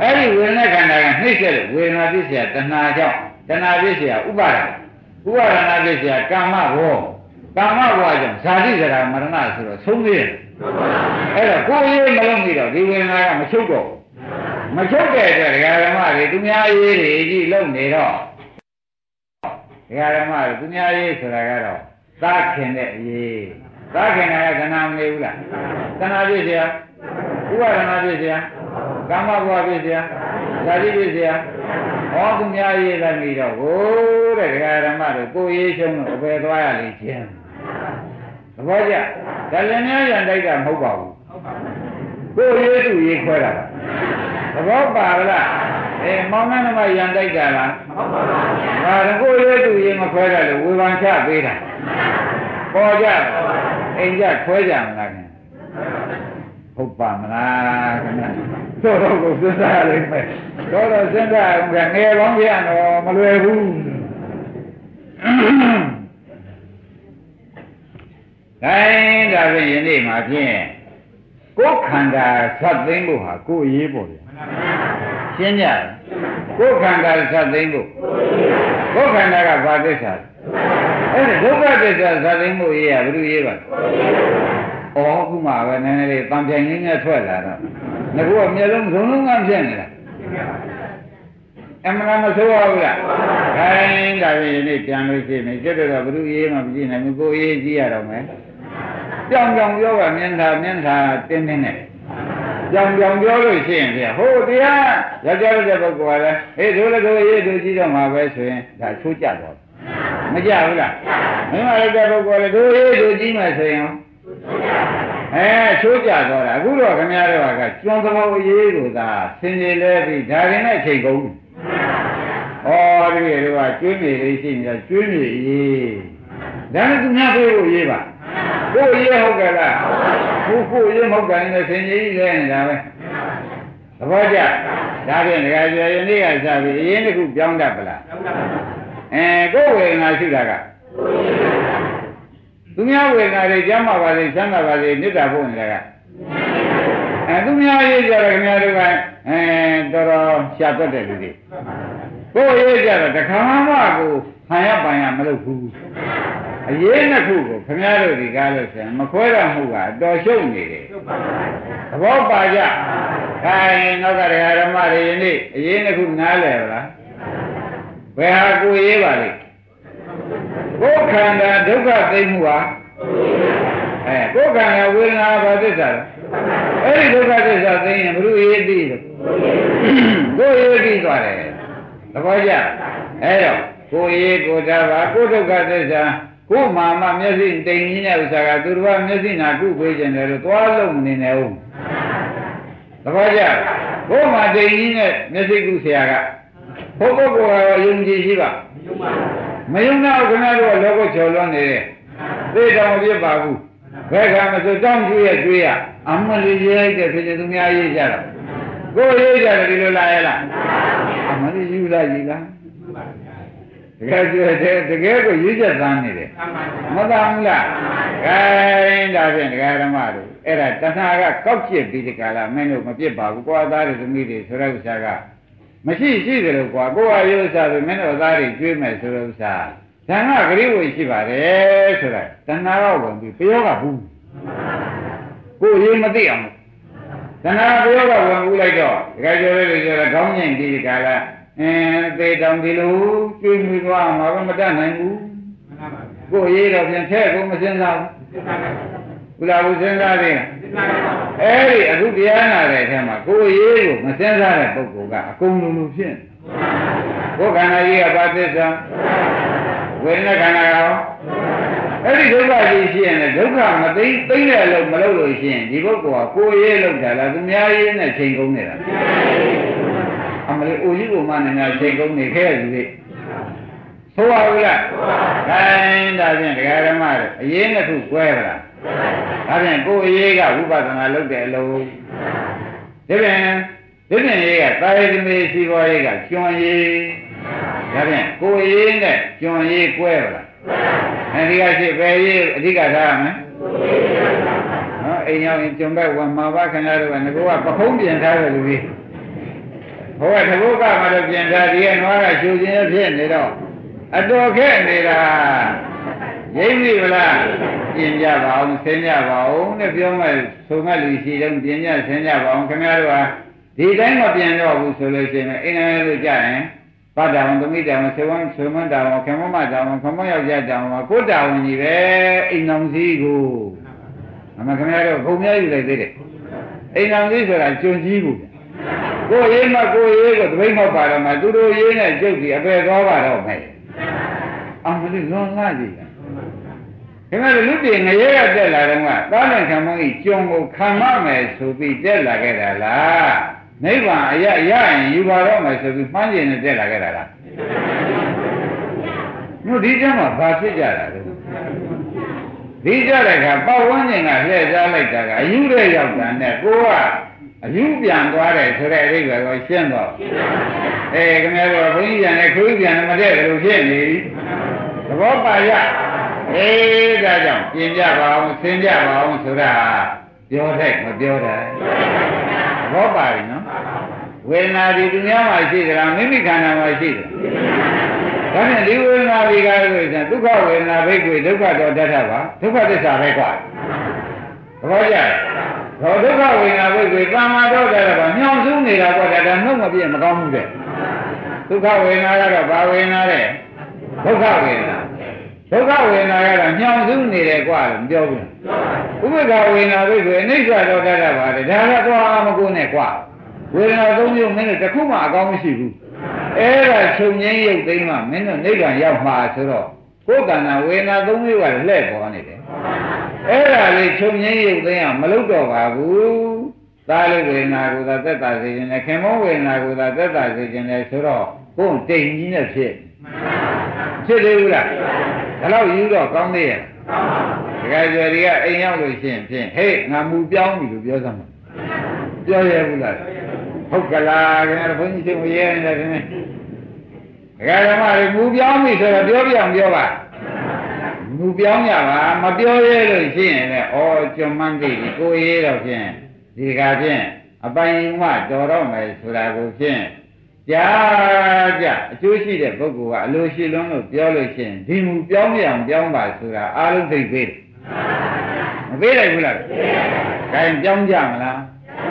အဲ့ဒီဝေဒနာခန္ဓာကနှိမ့်ဆက်လို့ဝေဒနာဖြစ်เสียတဏှာကြောင့်တဏှာဖြစ်เสียဥပါဒဥပါဒနာဖြစ်เสียကာမဘောကာမဘောကြောင့်ဇာတိဇရာမရဏဆိုတော့ဆုံးသေးတယ်အဲ့တော့ကိုယ်ရေးမလုံးပြီးတော့ဒီဝေဒနာကမချုပ်တော့မချုပ်တဲ့အတွက်ဒကာဓမ္မတွေသူများရေးတွေကြီးလုံနေတော့ဒကာဓမ္မတွေသူများရေးဆိုတာကတော့သာခင်တဲ့အရေးသာခင်တာကတဏှာမနေဘူးလားတဏှာဖြစ်เสียဥပါဒနာဖြစ်เสียကာမဘဝဖြစ်เสียဇာတိဖြစ်เสียဟောသူများရေးတယ်ပြီးတော့ဟိုတဲ့ဒကာဓမ္မတွေကိုယ်ရေးရှုံးလို့အပေသွားရလိမ့်ခြင်းသဘောကျဒါလည်းများရန်တိုက်တာမဟုတ်ပါဘူးကိုယ်ရေးသူရေးခွဲတာသဘောပါလားမောင်နှမရန်တိုက်တာလားဒါကိုယ်ရေးသူရေးမခွဲတယ်လို့ဝေဖန်ချပေးတာပေါ်ကြအိမ်ကြခွဲကြမလားခင်ဟုတ်ပါမလားခင်ဗျတို့တော့ကိုစဉ်းစားလိမ့်မယ်တို့တော့စဉ်းစားအောင်ကငယ်ပေါင်းပြရတော့မလွယ်ဘူးတိုင်းဒါဖြင့်ယနေ့မှာဖြင့်ကိုယ်ခန္ဓာသတ်သိမ်းဖို့ဟာကိုယ်ရေးပေါ့လေရှင်းကြကိုယ်ခန္ဓာသတ်သိမ်းဖို့ကိုယ်ခန္ဓာကဘာသစ္စာအဲ့ဒါဒုက္ခသစ္စာသတ်သိမ်းဖို့ရေးရဘယ်လိုရေးပါဩခုမှပဲနည်းနည်းလေးတန်ပြိုင်လေးနဲ့ထွက်လာတော့ငါကမျက်လုံးစုံလုံးကဖြစ်နေတာအမှန်မဆိုးပါဘူးလားခိုင်းဒါဖြင့်ယနေ့ပြန်လို့ရှိရင်ကျွတ်တော့ဘယ်လိုရေးမှမကြည့်နိုင်ဘူးကိုယ်ရေးကြည့်ရတော့မယ်ကြောင်ကြောင်ပြောကမျက်နှာတင်းတင်းနဲ့ကြောင်ကြောင်ပြောလို့ရှိရင်ပြဟိုတရားယောက်ျားတဲ့ပုဂ္ဂိုလ်ကလည်းဟေးတို့လည်းတို့ရေးတို့ကြည့်တော့မှာပဲဆိုရင်ဒါချိုးကြတော့မကြဘူးလားမိမလည်းတဲ့ပုဂ္ဂိုလ်လည်းတို့ရေးတို့ကြည့်မှဆိုရင်ချိုးကြတော့တာအခုတော့ခင်ဗျားတို့ကကျွမ်းသဘောရေးကိုသာဆင်ခြင်လဲပြီးဒါရင်နဲ့ချိန်ကုန်ဩဒီလိုကကျွေးမြေလေးရှိနေတာကျွေးမြေရေးဒါနဲ့သူများပြေဖို့ရေးပါကိုယ်ရေးဟုတ်ကြလားကိုရေးမဟုတ်ကြရင်ဆင်ခြင်ကြီးလဲနေတာပဲသဘောကျဒါဖြင့်ဒကာကျော်ယနေ့ကစပြီးအရင်တစ်ခုပြောင်းတတ်ပလားကိုယ်ဝေဒနာရှိတာကသူများဝေဒနာတွေကျမ်းမာပါစေချမ်းသာပါစေမေတ္တာပို့နေတာကသူများရေးကြတယ်ခင်ဗျားတို့ကတော်တော်ရှားတတ်တဲ့လူတွေကိုယ်ရေးကြတော့တခါမှကိုခံရပိုင်ရမလုပ်ဘူးအရေးနှစ်ခုကိုခင်ဗျားတို့ဒီကားလို့ဆိုရင်မခွဲရမှုကအတော်ရှုပ်နေတယ်သဘောပါကြခိုင်းနောက်ကဓမ္မတွေယနေ့အရေးနှစ်ခုနားလည်လားဘယ်ဟာကိုရေးပါလိမ့်ကိုယ်ခန္ဓာဒုက္ခသိမှုဟာကိုယ်ခန္ဓာဝေဒနာဘာသစ္စာလဲအဲ့ဒီဒုက္ခသစ္စာသိရင်ဘုရုရေးသိလို့ကိုယ်ရေးသိသွားတယ်သဘောကျအဲ့တော့ကိုယ်ရေးကိုယ်တာပါကိုယ်ဒုက္ခသစ္စာကိုယ်မာမမျက်စိတိမ်ကြီးတဲ့ဥစ္စာကသူတော်ကမျက်စိနာကုပေးခြင်းတယ်လို့သွားလို့မနေနဲ့ဦးသဘောကျကိုယ်မှာတိမ်ကြီးနဲ့မျက်စိကုဆရာကဘုပုဂ္ဂိုလ်ကယုံကြည်ရှိပါမယုံတော့ခင်ဗျားတို့ကလောကချော်လွန်နေတယ်သိတော်မဖြစ်ပါဘူးဘယ်ကမှဆိုတောင်းကြည့်ရတွေ့ရအမလီရေးလိုက်တဲ့ဖြစ်သူများရေးကြတော့ကိုယ်ရေးကြတယ်ဒီလိုလာရလားအမလီယူလိုက်ကြီးလားတကယ်ကျွဲတဲ့တကယ်ကိုရေးချက်သားနေတယ်မသာဘူးလားခိုင်းဒါဖြင့်ဒကာဓမ္မတို့အဲ့ဒါတဏှာကကောက်ကျစ်ပြီးဒီကလာမင်းတို့မပြစ်ပါဘူးကိုယ်သားတွေသမီးတွေဆိုတဲ့ဥစ္စာကမရှိရှိတယ်လို့ကွာကိုယ်ကရိုးစားပြီးမင်းတို့သားတွေကျွေးမယ်ဆိုတဲ့ဥစ္စာဓမ္မဂရိဝေရှိပါတယ်ဆိုတာတဏှာကဝင်ပြီးပယောကဘူးကိုယ်ရေးမသိအောင်တဏှာပယောကဝင်ဘူးလိုက်တော့ဒကာကျော်လေးတွေပြောတော့ခေါင်းငိမ့်ပြီးဒီကလာသေတောင်ဒီလိုကျွေးမိသွားမှာပဲမတတ်နိုင်ဘူးကိုယ်ရေးတော့ပြန်ထဲကိုမစင်စားဘူးဘုရားဘုစဉ်းစားသေးအဲ့ဒီအခုတရားနာတဲ့အထက်မှာကိုယ်ရေးကိုမစင်စားတဲ့ပုဂ္ဂိုလ်ကအကုန်လုံးလို့ဖြစ်ကိုယ်ခန္ဓာကြီးကဘာသစ္စာဝေဒနာခန္ဓာရောအဲ့ဒီဒုက္ခကြီးရှိရင်လည်းဒုက္ခမသိတဲ့လို့မလုပ်လို့ရှိရင်ဒီပုဂ္ဂိုလ်ကကိုယ်ရေးလောက်တာလားသူများရေးနဲ့ချိန်ကုန်နေတာအမလေးအိုကြီးကိုမှနေနေချိန်ကုန်နေခဲ့ရည်ဆိုပါဘူးလားခိုင်းဒါဖြင့်ဒကာဓမ္မတွေအရေးနှစ်ခု꿰ပါလားဒါဖြင့်ကိုယ်အရေးကဝိပဿနာလုပ်တဲ့အလုံးဒီပြင်ရေးကသာယသမီးစီဘောရေးကကျွန်းရေးဒါဖြင့်ကိုယ်ရေးနဲ့ကျွန်းရေး꿰ပါလားအဲဒီကရှိပဲရေးအဓိကထားရမယ်အိမ်ရောက်ရင်ကျွန်းဘက်ဝမှာပါခင်ဗျားတို့ကငါကပခုံးပြင်ထားတယ်လူကြီးဟိုကသဘောကမှတော့ပြင်ထားဒီကနွားကရှူခြင်းဖြစ်နေတော့အတော်ခက်နေတာရိပ်ပြီဗလားပြင်ကြပါအောင်ဆင်းကြပါအောင်နဲ့ပြောမှဆိုမှလူရှိတော့ပြင်ကြဆင်းကြပါအောင်ခင်ဗျားတို့ကဒီတိုင်းမပြင်တော့ဘူးဆိုလို့ရှိရင်အင်္ဂါလို့ကြရင်ဗတ္တဝံသမိတဝံသေဝံသေမတဝံခေမမတဝံခမယောက်ျားတဝံကိုတဝံကြီးပဲအိမ်တော်စည်းကိုအမှခင်ဗျားတို့ဘုံများယူလိုက်သေးတယ်အိမ်တော်စည်းဆိုတာကျွန်းကြီးကိုကိုရေးမကိုရေးကိုတပိတ်မောက်ပါတော့မှသူတို့ရေးနဲ့ကျုပ်ကြီးအပေသွားပါတော့မယ်အမလေးလွန်လာကြည့်ခင်ဗျားတို့လူပြည်ငရဲကတက်လာတော့ကသားနဲ့ခံမကြီးကျွန်းကိုခံမမယ်ဆိုပြီးတက်လာခဲ့တာလားနိဗ္ဗာန်အရရရင်ယူပါတော့မယ်ဆိုပြီးမှန်းကျင်နဲ့တက်လာခဲ့တာလားတို့ဒီကျမ်းမှာဘာဖြစ်ကြတာလဲဒီကြတဲ့အခါပတ်ဝန်းကျင်ကလှည့်စားလိုက်တာကအယူတဲ့ရောက်တာနဲ့ကိုကအယူပြန်သွားတယ်ဆိုတဲ့အဓိပ္ပာယ်ကိုရှင်းတော့ခင်ဗျားတို့ဘုန်းကြီးပြန်နဲ့ခူးပြန်နဲ့မတည့်တယ်လို့ဖြစ်နေသဘောပါရဒါကြောင့်ပြင်ကြပါအောင်ဆင်းကြပါအောင်ဆိုတာပြောတဲ့မပြောတဲ့ဘောပါပြီနော်ဝေဒနာဒီသူများမှာရှိကြလားမိမိခန္ဓာမှာရှိတယ်ဒါဖြင့်ဒီဝေဒနာတွေကဆိုရင်ဒုက္ခဝေဒနာဘိက္ခွေဒုက္ခတော့တတ်တာပါဒုက္ခသစ္စာပဲကွာသဘောကျတော့ဒုက္ခဝေဒနာဘိက္ခွေကာမတော့တတ်တာပါညှောင်စုနေတာကွာဒါနှုတ်မပြည့်မကောင်းဘူးတဲ့ဒုက္ခဝေဒနာကတော့ဘာဝေဒနာတဲ့ဒုက္ခဝေဒနာဒုက္ခဝေဒနာကတော့ညှောင်စုနေတယ်ကွာလို့မပြောဘူးဥပ္ပခဝေဒနာဘိက္ခွေအနိစ္စတော့တတ်တာပါတဲ့ဒါကတော့မကုန်းနဲ့ကွာဝေဒနာသုံးမျိုးမင်းတို့တစ်ခုမှအကောင်းမရှိဘူးအဲ့ဒါချုပ်ငင်းရုပ်သိမ်းမှမင်းတို့နိဗ္ဗာန်ရောက်မှာဆိုတော့ကိုယ်ကံနာဝေဒနာသုံးမျိုးကလှည့်ပေါ်နေတယ်အဲ့ဒါလေးချုပ်ငင်းရုပ်သိမ်းအောင်မလုပ်တော့ပါဘူးသာလေးဝေဒနာကိုသာသက်သာစေခြင်းနဲ့ခင်မောဝေဒနာကိုသာသက်သာစေခြင်းနဲ့ဆိုတော့ကိုယ်တိမ်ကြီးနဲ့ဖြစ်သေးဘူးလားဒါတော့ယူတော့ကောင်းသေးရဲ့တကယ်ကြွယ်တွေကအိမ်ရောက်လို့ရှိရင်ဖြင့်ဟေးငါမူပြောင်းပြီလို့ပြောစမ်းပြောရဘူးလားဟုတ်ကလားခင်ဗျားဘုန်းကြီးချင်းရဲနေတယ်ခင်ဗျာဒကာဓမ္မတွေမူပြောင်းပြီဆိုတော့ပြောပြအောင်ပြောပါမူပြောင်းရပါမပြောရဲလို့ရှိရင်လည်းဩကျွမ်းမှန်းသိပြီကိုရေးတော့ဖြင့်ဒီကဖြင့်အပိုင်မှတော်တော့မယ်ဆိုတာကိုဖြင့်ကြားကြအကျိုးရှိတဲ့ပုဂ္ဂိုလ်ကအလိုရှိလုံးလို့ပြောလို့ရှိရင်ဒီမူပြောင်းပြအောင်ပြောင်းပါဆိုတာအားလုံးသိပေးတယ်မပေးလိုက်ဘူးလားခိုင်းပြောင်းကြမလား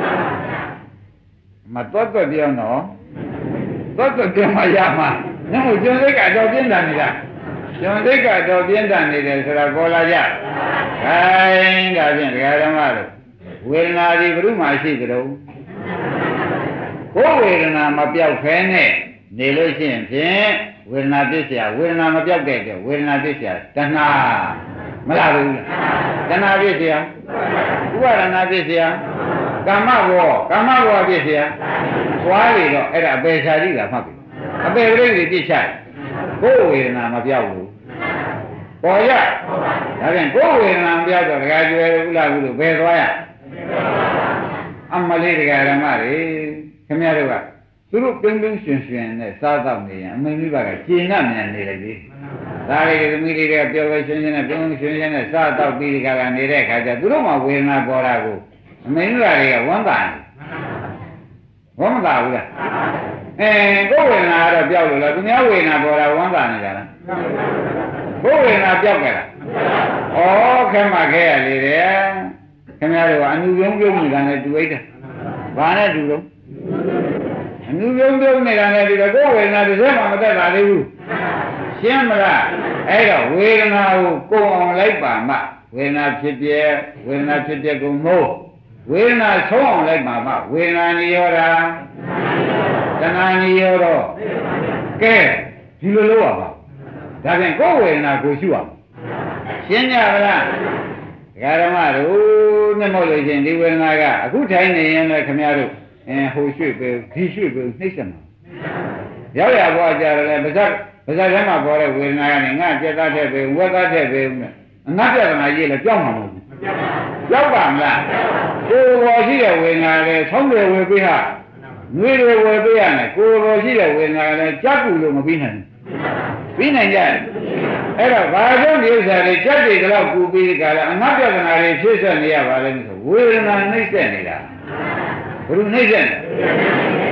မတော်တော်ပြောတော့တော်တော်ပြောမှရမှာညမို့ကျွန်စိတ်ကတော့ပြင်းထန်နေတာကျွန်စိတ်ကတော့ပြင်းထန်နေတယ်ဆိုတာပေါ်လာကြခိုင်းဒါဖြင့်ဒကာဓမ္မတို့ဝေဒနာဒီဘုရုမှရှိကြတော့ကိုယ်ဝေဒနာမပြောက်ခဲနဲ့နေလို့ရှိရင်ဖြင့်ဝေဒနာပြစ်เสียဝေဒနာမပြောက်တဲ့အတွက်ဝေဒနာပြစ်เสียတဏှာမလားဘူးတဏှာပြစ်เสียဥပါဒနာပြစ်เสียကာမဘောပြစ်เสียသွားလေတော့အဲ့ဒါအပေရှာကြည့်တာမှတ်ပြီအပေပြိဋ္ဌိပြစ်ချကိုယ်ဝေဒနာမပြောက်ဘူးပေါ်ရဒါပြန်ကိုယ်ဝေဒနာမပြောက်တော့ဒကာကျွယ်ဥလားဘူးလို့ဘယ်သွားရအမလေးဒကာဓမ္မတွေခင်ဗျားတို့ကသူတို့ပင်းပင်းရှင်ရှင်နဲ့စားတော့နေရင်အမေမိဘကကျင်နှံ့မြန်နေလိုက်ပြီဒါတွေသမီးတွေကပြောပဲရှင်ရှင်နဲ့ပင်းပင်းရှင်ရှင်နဲ့စားတော့ပြီးဒီကကနေတဲ့အခါကျသူတို့မှဝေဒနာပေါ်တာကိုအမေမိဘတွေကဝမ်းသာတယ်ဝမ်းမသာဘူးလားကိုယ်ဝေဒနာကတော့ပြောက်လို့လားသူများဝေဒနာပေါ်တာဝမ်းသာနေကြလားကိုယ်ဝေဒနာပြောက်ကြလားဩခဲမခဲရလေတဲ့ခင်ဗျားတို့ကအနုပြုံးပြုံးနေတာနဲ့တူအိတ်တာဘာနဲ့တူတော့အနုပြုံးပြုံးနေတာနဲ့တူတော့ကိုယ်ဝေဒနာတစ်စက်မှမသက်သာသေးဘူးရှင်းမလားအဲ့တော့ဝေဒနာကိုကိုယ်အောင်လိုက်ပါမှဝေဒနာဖြစ်ပြကိုမို့ဝေဒနာဆုံးအောင်လိုက်ပါမှဝေဒနာနိရောဓတဏှာနိရောဓကဲဒီလိုလုပ်ရပါဒါဖြင့်ကိုယ်ဝေဒနာကိုရှုရအောင်ရှင်းကြပါလားဒကာဓမ္မတို့နဲ့မဟုတ်လို့ချင်းဒီဝေဒနာကအခုထိုင်နေရင်လည်းခင်ဗျားတို့ဟိုရွှေ့ပဲဒီရွှေ့ပဲနှိမ့်ဆက်မှာရောက်ရပေါ်ကြတယ်လေပါဇက်ထဲမှာပေါ်တဲ့ဝေဒနာကနေငါကြက်သားတဲ့ပဲဝက်သားတဲ့ပဲအငတ်ပြဒနာကြီးလည်းကြောက်မှာမဟုတ်ဘူးကြောက်ပါမလားကိုယ်ပေါ်ရှိတဲ့ဝေဒနာလည်းဆုံးတယ်ဝေပေးဟာငွေတွေဝယ်ပေးရမယ်ကိုယ်ပေါ်ရှိတဲ့ဝေဒနာလည်းကြက်ကူလို့မပြီးနိုင်ဘူးပြီးနိုင်ကြတယ်အဲ့တော့ဘာကြောင့်ဒီဥစ္စာတွေကြက်တွေကတော့ကူပြီးကြလားအငတ်ပြဒနာတွေဖြစ်ဆက်နေရပါလဲဆိုဝေဒနာနှိမ့်ဆက်နေတာဘယ်လိုနှိမ့်ဆက်လဲ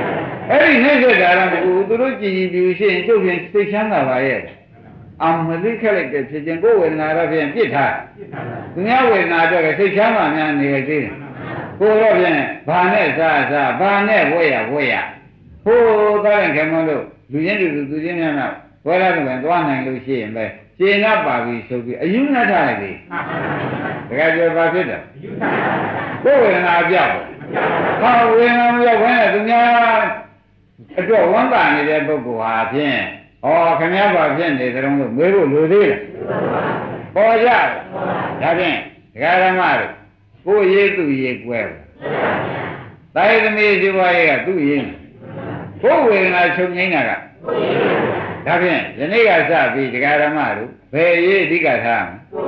အဲ့ဒီနှိမ့်ဆက်တာတော့သူတို့ကြည်ကြည်ပြူရှင်းကျုပ်ဖြင့်သိချမ်းသာပါရဲ့အောင်မသိခက်လိုက်တဲ့ဖြစ်ခြင်းကိုယ်ဝေဒနာတော့ဖြင့်ပြစ်ထားသူများဝေဒနာတော့သိချမ်းသာများနေသေးတယ်ကိုယ်တော့ဖြင့်ဘာနဲ့စားဘာနဲ့ဝဲရဟိုးသားရင်ခင်မလို့လူချင်းသူချင်းများတော့ဘွဲလာတော့သွားနိုင်လို့ရှိရင်ပဲရှင်းတော့ပါပြီဆိုပြီးအယူနဲ့ထားလိုက်ပြီတကယ်ပြောပါဖြစ်တယ်ကိုယ်ဝေဒနာပြောက်ဟာဝေဒနာပြောက်ခွင့်နဲ့သူများအတွက်ဝမ်းသာနေတဲ့ပုဂ္ဂိုလ်ဟာဖြင့်ဩခင်ဗျားပါဖြစ်နေတယ်လို့မေးဖို့လိုသေးတယ်ပေါ်ကြဒါဖြင့်ဒကာရမတို့ကိုရေးသူရေးကွဲတိုင်းသမီးရှိပွားရေးကသူ့ရေးကိုဝေဒနာချုပ်ငိမ့်တာကဒါဖြင့်ယနေ့ကစပြီးဒကာရမတို့ဘယ်ရေးအဓိကထား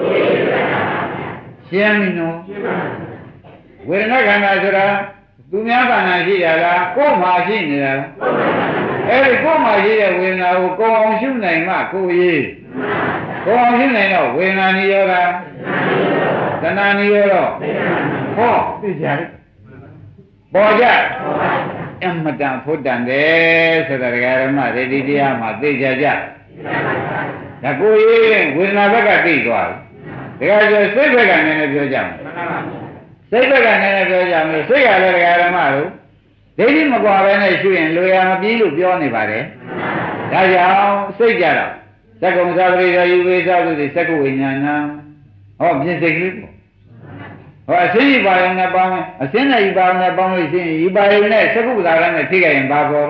ရှင်းပြီနော်ဝေဒနာခန္ဓာဆိုတာသူများခန္ဓာရှိရလားကိုယ်မှာရှိနေတာလားအဲ့ဒီကိုယ်မှာရှိတဲ့ဝေဒနာကိုကိုယ်အောင်ရှုနိုင်မှကိုယ်ရေးကိုယ်အောင်ရှုနိုင်တော့ဝေဒနာနိရောဓသနာနိရောဓဟောသိကြတယ်ပေါ်ကြအမတန်ဖို့တန်တယ်ဆိုတာဒကာရမတွေဒီတရားမှာသိကြကြဒါကိုယ်ရေးဝေဒနာဘက်ကသိသွားတယ်ဒကာကျစိတ်ဘက်ကလည်းပြောကြမယ်စိတ်ဘက်ကလည်းပြောကြမယ်စိတ်ကလည်းဒကာရမတို့ဒိဋ္ဌိမကွာပဲနဲ့ရှုရင်လွယ်ရမပြီးလို့ပြောနေပါတယ်ဒါကြောင့်စိတ်ကြတော့သက္ကုံသဗ္ဗရိယယူဝေသသုတိသက္ကုဝိညာဏဟောပြင်စိတ်ကလေးပေါ့ဟောအစင်းဤပါယုံနဲ့ပေါင်းအစင်းနဲ့ဤပါယုံနဲ့ပေါင်းလို့ရှိရင်ဤပါယုံနဲ့သက္ကုပ္ပဒါရနဲ့ထိခဲ့ရင်ဘာပေါ်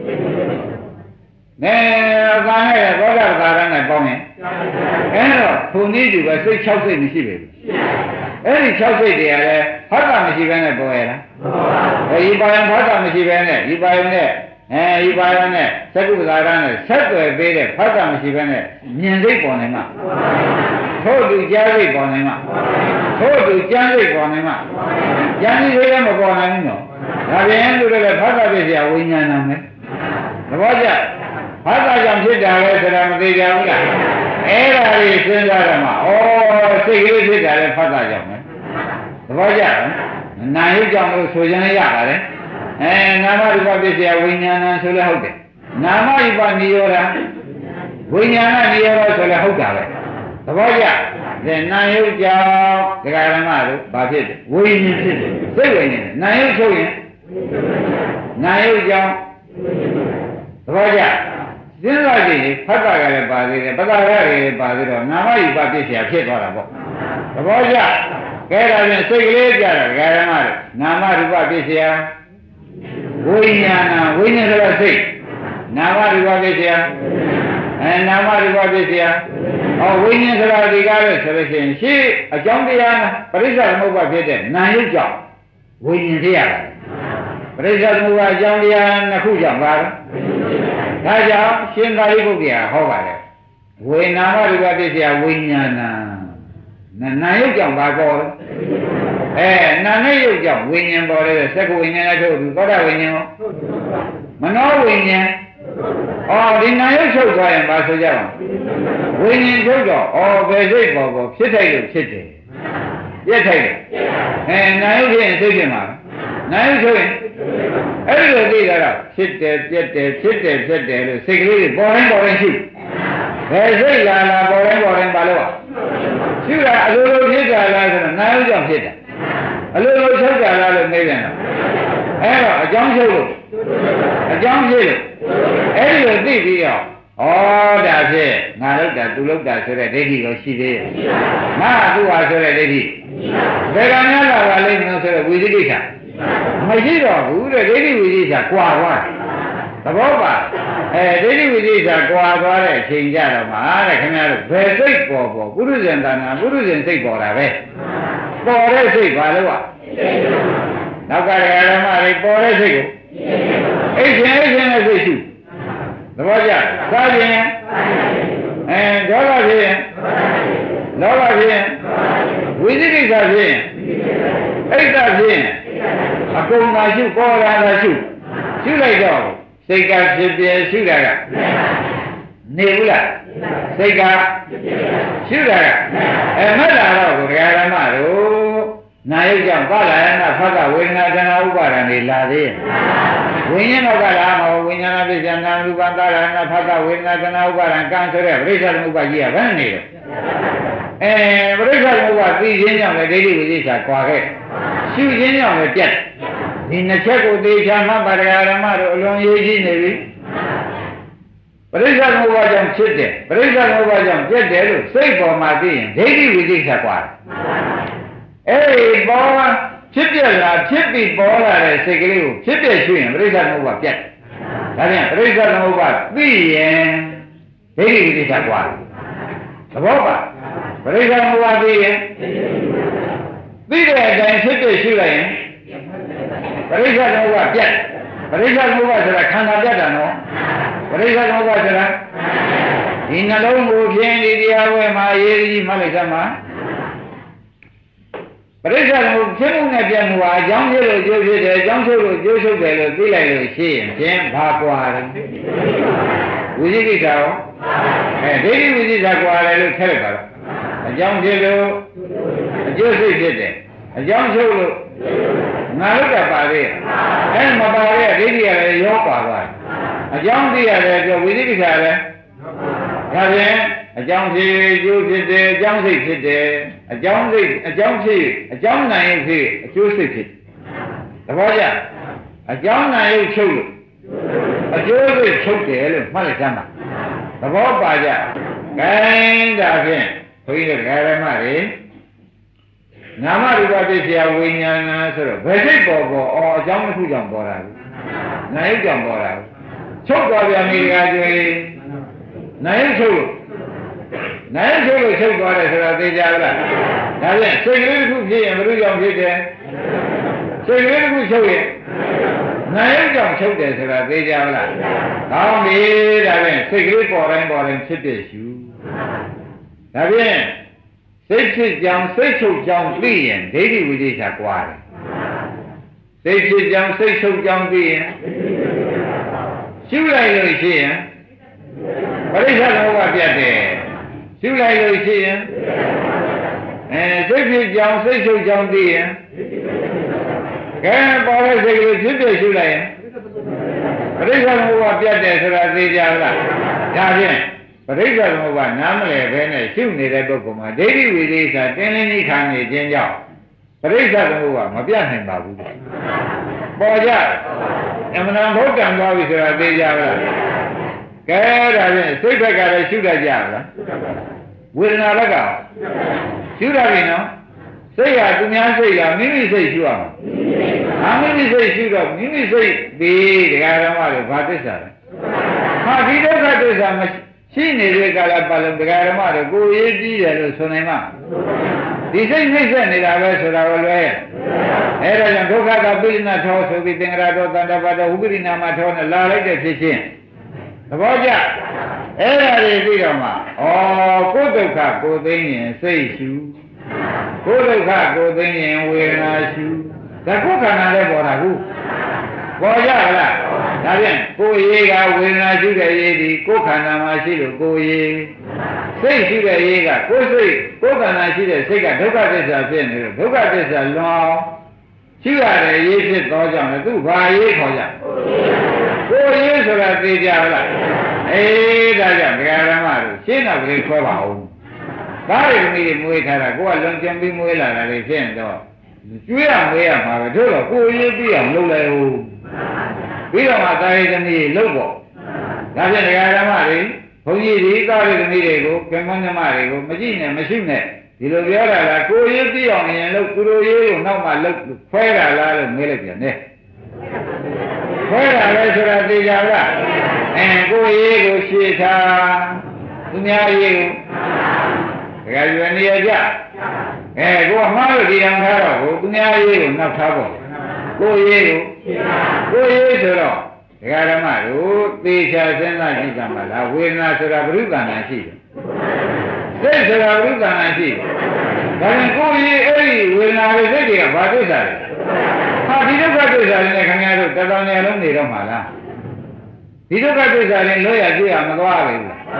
နဲအကာနဲ့ဘောဓပ္ပဒါရနဲ့ပေါင်းရင်အဲ့တော့ထုံနည်းတူပဲစိတ်6စိတ်မရှိပဲအဲ့ဒီ6စိတ်တွေကလည်းဟောတာမရှိဘဲနဲ့ပေါ်ရလားဤပါယုံဟောတာမရှိဘဲနဲ့ဤပါယုံနဲ့ဤပါယုံနဲ့သက္ကုပ္ပဒါရနဲ့ဆက်သွယ်ပေးတဲ့ဟောတာမရှိဘဲနဲ့မြင်စိတ်ပေါ်နေမှာထို့သူကြားစိတ်ပေါ်နေမှာထို့သူကြမ်းစိတ်ပေါ်နေမှာကြမ်းစိတ်လည်းမပေါ်နိုင်ဘူးနော်ဒါပြန်သူလည်းဟောတာဖြစ်เสียဝိညာဏမယ်သဘောကျဟောတာကြောင့်ဖြစ်တာလဲဆိုတာမသိကြဘူးလားအဲ့ဒါကြီးစဉ်းစားရမှာဩစိတ်ကလေးဖြစ်တာလဲဟောတာကြောင့်မယ်သဘောကျနာယုတ်ကြောင့်လို့ဆိုရင်လည်းရပါတယ်နာမရူပပစ္စယဝိညာဏဆိုလည်းဟုတ်တယ်နာမရူပနိရောဓဝိညာဏနိရောဓဆိုလည်းဟုတ်တာပဲသဘောကျနာယုတ်ကြောင့်ဒကာရမတို့ဘာဖြစ်တယ်ဝိညာဉ်ဖြစ်တယ်စိတ်ဝိညာဉ်နာယုတ်ချုပ်ရင်နာယုတ်ကြောင့်သဘောကျစဉ်းစားကြည့်ဖတ်တာကလည်းပါသေးတယ်ပတ္တရကလည်းပါသေးတော့နာမရူပပစ္စယဖြစ်သွားတာပေါ့သဘောကျကဲဒါဖြင့်စိတ်ကလေးကြတာဒကာရမတို့နာမရူပပစ္စယဝိညာဏဝိညာဉ်ဆိုတာစိတ်နာမရူပပစ္စယနာမရူပပစ္စယဟောဝိညာဉ်ဆိုတာဒီကားလဲဆိုလို့ရှိရင်ရှေ့အကြောင်းတရားပရိစ္ဆေသမုပ္ပါဖြစ်တဲ့နာယုတ်ကြောင့်ဝိညာဉ်ဖြစ်ရတယ်ပရိစ္ဆေသမုပ္ပါအကြောင်းတရားနှစ်ခုကြောင့်ပါပဲဒါကြောင့်ရှင်သာရိပုတ္တရာဟောပါတယ်ဝေနာမရူပပစ္စယဝိညာဏနာယုတ်ကြောင့်ပါပေါ်တယ်နာနဲ့ယုတ်ကြောင့်ဝိညာဉ်ပေါ်တယ်သက္ကဝိညာဉ်နဲ့ထုတ်ပြီးသောတာဝိညာဉ်ရောမနောဝိညာဉ်ဒီနာယုတ်ချုပ်သွားရင်ပါဆိုကြအောင်ဝိညာဉ်ချုပ်တော့ဘယ်စိတ်ပေါ်ဖြစ်ထိုက်လို့ဖြစ်တယ်ပြက်ထိုက်တယ်နာယုတ်ဖြစ်ရင်စိတ်ဖြစ်မှာနာယုတ်ချုပ်ရင်အဲ့ဒီလိုသိတာတော့ဖြစ်တယ်ပြက်တယ်ဖြစ်တယ်ပြက်တယ်လို့စိတ်ကလေးပေါ်တိုင်းရှိဘယ်စိတ်လာပေါ်တိုင်းပါလို့ရှိတာအလိုလိုဖြစ်တာလားဆိုတော့နာယုတ်ကြောင့်ဖြစ်တာအလိုလိုချုပ်တာလားလို့မေးပြန်တော့အဲ့တော့အကြောင်းချုပ်လို့အကြောင်းဖြစ်လို့အဲ့ဒီလိုသိပြီးတော့ဒါဖြစ်ငါလောက်တာသူလောက်တာဆိုတဲ့ဒိဋ္ဌိကိုရှိသေးရဲ့ငါသူ့ဟာဆိုတဲ့ဒိဋ္ဌိဘယ်ကများလာပါလိမ့်မလို့ဆိုတော့ဝိသိကိစ္စမရှိတော့ဘူးတဲ့ဒိဋ္ဌိဝိသိကိစ္စကွာသွားသဘောပါဒိဋ္ဌိဝိသိကိစ္စကွာသွားတဲ့အချိန်ကြတော့မှတဲ့ခင်ဗျားတို့ဘယ်စိတ်ပေါ်ပုရုဇဉ်တဏ္ဍာပုရုဇဉ်စိတ်ပေါ်တာပဲပေါ်တဲ့စိတ်ပါလို့ကနောက်ကဓမ္မတွေပေါ်တဲ့စိတ်ကိုအိတ်ရှင်နဲ့စိတ်ရှုသဘောကျစားခြင်းဒေါသဖြစ်ရင်လောဘဖြစ်ရင်ဝိသိကိစ္စဖြစ်ရင်အိတ်တဖြစ်ရင်အကုန်သာရှုပေါ်လာတာရှုလိုက်တော့စိတ်ကဖြစ်ပြရှုတာကနေဘူးလားစိတ်ကရှုတာကမက်လာတော့ဒကာရမတို့နာယုတ်ကြောင့်ပါလာယနာဖတ်ကဝေဒနာတဏှာဥပါဒံတွေလာသေးရဲ့ဝိညာဉ်တော့ကလာမဟုတ်ဝိညာဏပိစ္ဆန္နာရူပံသာလာယနာဖတ်ကဝေဒနာတဏှာဥပါဒံကံဆိုတဲ့ပရိစ္ဆေသမုပ္ပါကြီးကဘယ်နဲ့နေလဲပရိစ္ဆေသမုပ္ပါသိခြင်းကြောင့်လည်းဒိဋ္ဌိဝိသေသကွာခဲ့ရှုခြင်းကြောင့်လည်းပြတ်ဒီနှစ်ချက်ကိုသေချာမှတ်ပါတရားဓမ္မတို့အလွန်ရေးကြီးနေပြီပရိစ္ဆေသမုပ္ပါကြောင့်ဖြစ်တယ်ပရိစ္ဆေသမုပ္ပါကြောင့်ပြတ်တယ်လို့စိတ်ပေါ်မှာသိရင်ဒိဋ္ဌိဝိသေသကွာပေါ်ဖြစ်ပြလာဖြစ်ပြီးပေါ်လာတဲ့စိတ်ကလေးကိုဖြစ်ပြရှုရင်ပရိစ္ဆေသမုပ္ပါပြတ်ဒါပြန်ပရိစ္ဆေသမုပ္ပါသိရင်ဒိဋ္ဌိဝိသေသကွာသဘောပါပရိစ္ဆေသမုပ္ပါသိရင်သိတဲ့အတိုင်းဖြစ်ပြရှုလိုက်ရင်ပရိစ္ဆေသမုပ္ပါပြတ်ပရိစ္ဆေသမုပ္ပါဆိုတာခန္ဓာပြတ်တာနော်ပရိစ္ဆေသမုပ္ပါဆိုတာဒီနှလုံးကိုဖြင်းဒီတရားဝဲမှာရေးကြီးမှတ်လိုက်သမှာပရိစ္ဆေသမုပ္ပါဖြစ်မှုနဲ့ပြတ်မှုဟာအကြောင်းဖြစ်လို့ကျိုးဖြစ်တယ်အကြောင်းချုပ်လို့ကျိုးချုပ်တယ်လို့သိလိုက်လို့ရှိရင်ဖြင့်ဘာကွာလဲဝိသိကိစ္စရောဒိဋ္ဌိဝိသိကိစ္စကွာတယ်လို့ထည့်လိုက်ပါတော့အကြောင်းဖြစ်လို့အကျိုးစိတ်ဖြစ်တယ်အကြောင်းချုပ်လို့ငါတို့ကပါသေးတယ်မပါတဲ့ဒိဋ္ဌိကလည်းရောပါသွားတယ်အကြောင်းသိရတယ်ပြောဝိသိကိစ္စလည်းဒါဖြင့်အကြောင်းဖြစ်အကျိုးဖြစ်တယ်အကြောင်းစိတ်ဖြစ်တယ်အကြောင်းစိတ်အကြောင်းဖြစ်အကြောင်းနိုင်ရုပ်ဖြစ်အကျိုးစိတ်ဖြစ်သဘောကျအကြောင်းနိုင်ရုပ်ချုပ်လို့အကျိုးစိတ်ချုပ်တယ်လို့မှတ်လိုက်စမ်းပါသဘောပါကြခိုင်းဒါဖြင့်ဘုန်းကြီးတို့ဓမ္မတွေနာမရူပပစ္စယဝိညာဏဆိုတော့ဘယ်စိတ်ပေါ်အကြောင်းတစ်ခုကြောင့်ပေါ်တာလဲနာယုတ်ကြောင့်ပေါ်တာချုပ်သွားပြန်ပြီကကျွေးနာယုတ်ချုပ်လို့ချုပ်သွားတယ်ဆိုတာသိကြလားဒါဖြင့်စိတ်ကလေးတစ်ခုဖြစ်ရင်ဘယ်လိုကြောင့်ဖြစ်တယ်စိတ်ကလေးတစ်ခုချုပ်ရင်နာယုတ်ကြောင့်ချုပ်တယ်ဆိုတာသိကြလားကောင်းပြီဒါဖြင့်စိတ်ကလေးပေါ်တိုင်းဖြစ်ဖြစ်ရှုဒါဖြင့်စိတ်ဖြစ်ကြောင်းစိတ်ချုပ်ကြောင်းသိရင်ဒိဋ္ဌိဝိသေသကွာတယ်စိတ်ဖြစ်ကြောင်းစိတ်ချုပ်ကြောင်းသိရင်ရှုလိုက်လို့ရှိရင်ပရိစ္ဆေသမုပ္ပါပြတ်တယ်ရှုလိုက်လို့ရှိရင်စိတ်ဖြစ်ကြောင်းစိတ်ချုပ်ကြောင်းသိရင်ကဲပေါ်တဲ့စိတ်ကိုဖြစ်ဖြစ်ရှုလိုက်ရင်ပရိစ္ဆေသမုပ္ပါပြတ်တယ်ဆိုတာသိကြလားဒါဖြင့်ပရိစ္ဆေသမုပ္ပါနားမလည်ဘဲနဲ့ရှုနေတဲ့ပုဂ္ဂိုလ်မှာဒိဋ္ဌိဝိသေသတင်းလင်းကြီးခံနေခြင်းကြောင့်ပရိစ္ဆေသမုပ္ပါမပြတ်နိုင်ပါဘူးပေါ်ကြအမှန်တန်ဘုဒ္ဓံသွားပြီဆိုတာသိကြလားကဲဒါဖြင့်စိတ်ဘက်ကလည်းရှုတတ်ကြလားဝေဒနာဘက်ကရှုတတ်ပြီနော်စိတ်ကသူများစိတ်လားမိမိစိတ်ရှုရမှာမိမိစိတ်ရှုတော့မိမိစိတ်ဒီတရားဓမ္မတွေဘာသစ္စာလဲဟာဒီဒုက္ခသစ္စာမရှိနေတဲ့ကာလပတ်လုံးတရားဓမ္မတွေကိုရေးကြည့်တယ်လို့ဆိုနိုင်မှာဒီစိတ်နှိမ့်ဆက်နေတာပဲဆိုတာကိုလွဲအဲ့ဒါကြောင့်ဒုက္ခကပိဋိနာထောဆိုပြီးသင်္ခါရတော်တဏ္ဍပါတော်ဝိပရိနာမထောနဲ့လာလိုက်တဲ့ဖြစ်ချင်းသဘောကျအဲ့ဒါတွေပြီးတော့မှကိုယ်ဒုက္ခကိုသိရင်စိတ်ရှုကိုယ်ဒုက္ခကိုသိရင်ဝေဒနာရှုဒါကိုယ်ခန္ဓာလည်းပေါ်တာခုပေါ်ကြလားဒါဖြင့်ကိုယ်ရေးကဝေဒနာရှုတဲ့ရေးဒီကိုယ်ခန္ဓာမှာရှိလို့ကိုယ်ရေးစိတ်ရှိတဲ့ရေးကကိုယ်စိတ်ကိုယ်ခန္ဓာရှိတဲ့စိတ်ကဒုက္ခသစ္စာဖြစ်နေလို့ဒုက္ခသစ္စာလွန်အောင်ရှိရတဲ့ရေးဖြစ်သောကြောင့်လည်းသူဘာရေးခေါ်ကြကိုယ်ရေးဆိုတာသိကြလားဒါကြောင့်ဒကာရမတို့ရှင်းတော့ကလေးခွဲပါဦးဘာတွေမိတွေမွေးထားတာကိုကလွန်ကျင်ပြီးမွေးလာတာလေဖြစ်ရင်တော့ကျွေးရမွေးရမှာပဲတို့တော့ကိုယ်ရေးပြီးအောင်လုပ်လိုက်ဦးပြီးတော့မှသာရိသမီးလုပ်ပေါ့ဒါဖြင့်ဒကာရမတွေဘုန်းကြီးဒီသာရိသမီးတွေကိုကံမန်းဓမ္မတွေကိုမကြည့်နဲ့မရှိနဲ့ဒီလိုပြောတာလားကိုယ်ရေးပြီးအောင်ရင်လို့သူတို့ရေးကိုနောက်မှလုပ်ခွဲတာလားလို့မေးလိုက်ပြန်တယ်ခွဲတာလဲဆိုတာသိကြလားကိုယ်ရေးကိုရှင်းထားသူများရေးကိုဒကာရွယ်နေရကြကိုအမှားလို့ဒီအောင်ထားတော့ကိုသူများရေးကိုနောက်ထားပေါ့ကိုယ်ရေးဆိုတော့ဒကာဓမ္မတို့သေချာစဉ်းစားကြည့်ကြပါလားဝေဒနာဆိုတာဘုရုကံနာရှိတယ်စိတ်ဆိုတာဘုရုကံနာရှိတယ်ဒါရင်ကိုယ်ရေးအဲ့ဒီဝေဒနာတွေစိတ်တွေကဘာသစ္စာလဲဟာဒီဒုက္ခသစ္စာတွေနဲ့ခင်ဗျားတို့တော်တော်များလုံးနေတော့မှာလားဒီဒုက္ခသစ္စာတွေလွတ်ရကြည့်ရမသွားဘူး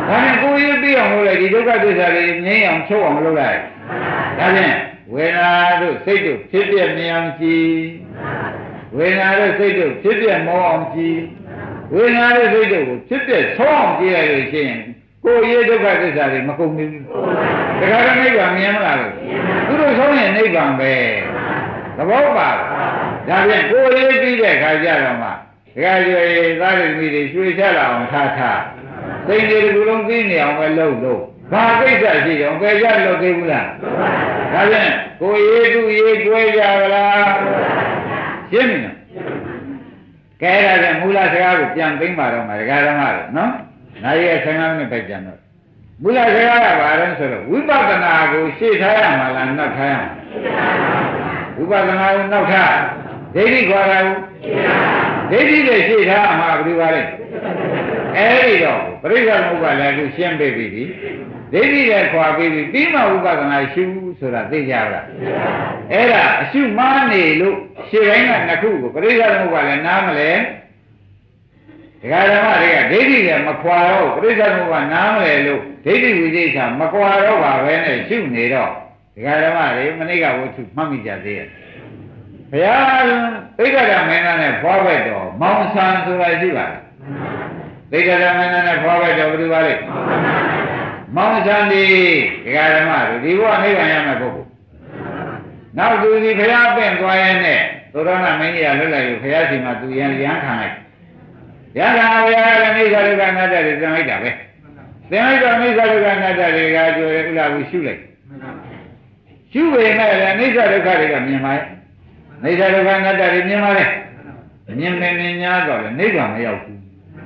ဒါနဲ့ကိုယ်ရေးပြီးအောင်လုပ်လိုက်ဒီဒုက္ခသစ္စာလေးငြိမ်းအောင်ချုပ်အောင်လုပ်လိုက်ဒါဖြင့်ဝေဒနာတို့စိတ်တို့ဖြစ်ပြမြင်အောင်ကြည်ဝေဒနာတို့စိတ်တို့ဖြစ်ပြမောအောင်ကြည်ဝေဒနာတို့စိတ်တို့ကိုဖြစ်ပြဆုံးအောင်ကြည်လိုက်လို့ရှိရင်ကိုယ်ရေးဒုက္ခသစ္စာတွေမကုန်ဘူးတခါတော့နိဗ္ဗာန်မြင်မလားလို့သူတို့ဆုံးရင်နိဗ္ဗာန်ပဲသဘောပါဒါဖြင့်ကိုယ်ရေးပြီးတဲ့ခါကျတော့မှဒကာကျွေသားတွေမိတွေရွှေချလာအောင်ထားစိတ်တွေကူလုံးသိနေအောင်ပဲလုပ်ဘာကိစ္စရှိတော့ဘယ်ရလို့သိဘူးလားဒါဖြင့်ကိုယ်ရေးသူရေးကျွဲကြပါလားရှင်းပြီနော်ကဲဒါဖြင့်မူလစကားကိုပြန်သိမ့်ပါတော့မှာဒကာဓမ္မတွေနော်နိုင်ရ15မိနစ်ပဲကြံတော့မူလစကားကဘာလဲဆိုတော့ဝိပဿနာကိုရှေ့ထားရမှာလားနောက်ထားရမှာဝိပဿနာကိုနောက်ထားဒိဋ္ဌိခေါ်တာကိုဒိဋ္ဌိနဲ့ရှေ့ထားမှာဘယ်လိုပါလဲအဲဒီတော့ပရိစ္ဆေသမုပ္ပါလည်းအခုရှင်းပေးပြီဒိဋ္ဌိနဲ့ခွာပြီးပြီးမှဝိပဿနာရှုဆိုတာသိကြလားအဲ့ဒါအရှုမှားနေလို့ရှေ့တိုင်းကနှစ်ခုကိုပရိစ္ဆေသမုပ္ပါလည်းနားမလဲဒကာဓမ္မတွေကဒိဋ္ဌိနဲ့မခွာတော့ပရိစ္ဆေသမုပ္ပါနားမလဲလို့ဒိဋ္ဌိဝိသေသမခွာတော့ပါပဲနဲ့ရှုနေတော့ဒကာဓမ္မတွေမနေ့ကဝတ္ထုမှတ်မိကြသေးရဲ့ဘုရားသိက္ခာရမင်းသားနဲ့ဖွားပဲတော့မောင်ဆန်ဆိုတာရှိပါလားသိက္ခာရမင်းသားနဲ့ဖွားပဲတော့ဘယ်လိုပါလဲမောင်ဆန်ဒီဒကာဓမ္မတို့ဒီဘဝနိဗ္ဗာန်ရမယ်ပုဂ္ဂိုလ်နောက်သူဒီဘုရားပင့်သွားရင်နဲ့သုရဏမင်းကြီးကလွတ်လိုက်လို့ဘုရားရှင်မှာသူရန်ခံလိုက်ရဟန္တာဘုရားလည်းမိစ္ဆာဒုက္ခအနတ္တတွေသင်လိုက်တာပဲသင်လိုက်တော့မိစ္ဆာဒုက္ခအနတ္တတွေကကြိုးရဥလာဘူးရှုလိုက်ရှုပေမဲ့လည်းမိစ္ဆာဒုက္ခတွေကမြင်ပါရဲ့မိစ္ဆာဒုက္ခအနတ္တတွေမြင်ပါလေမြင်နေညာတော့လေနိဗ္ဗာန်မရောက်ဘူး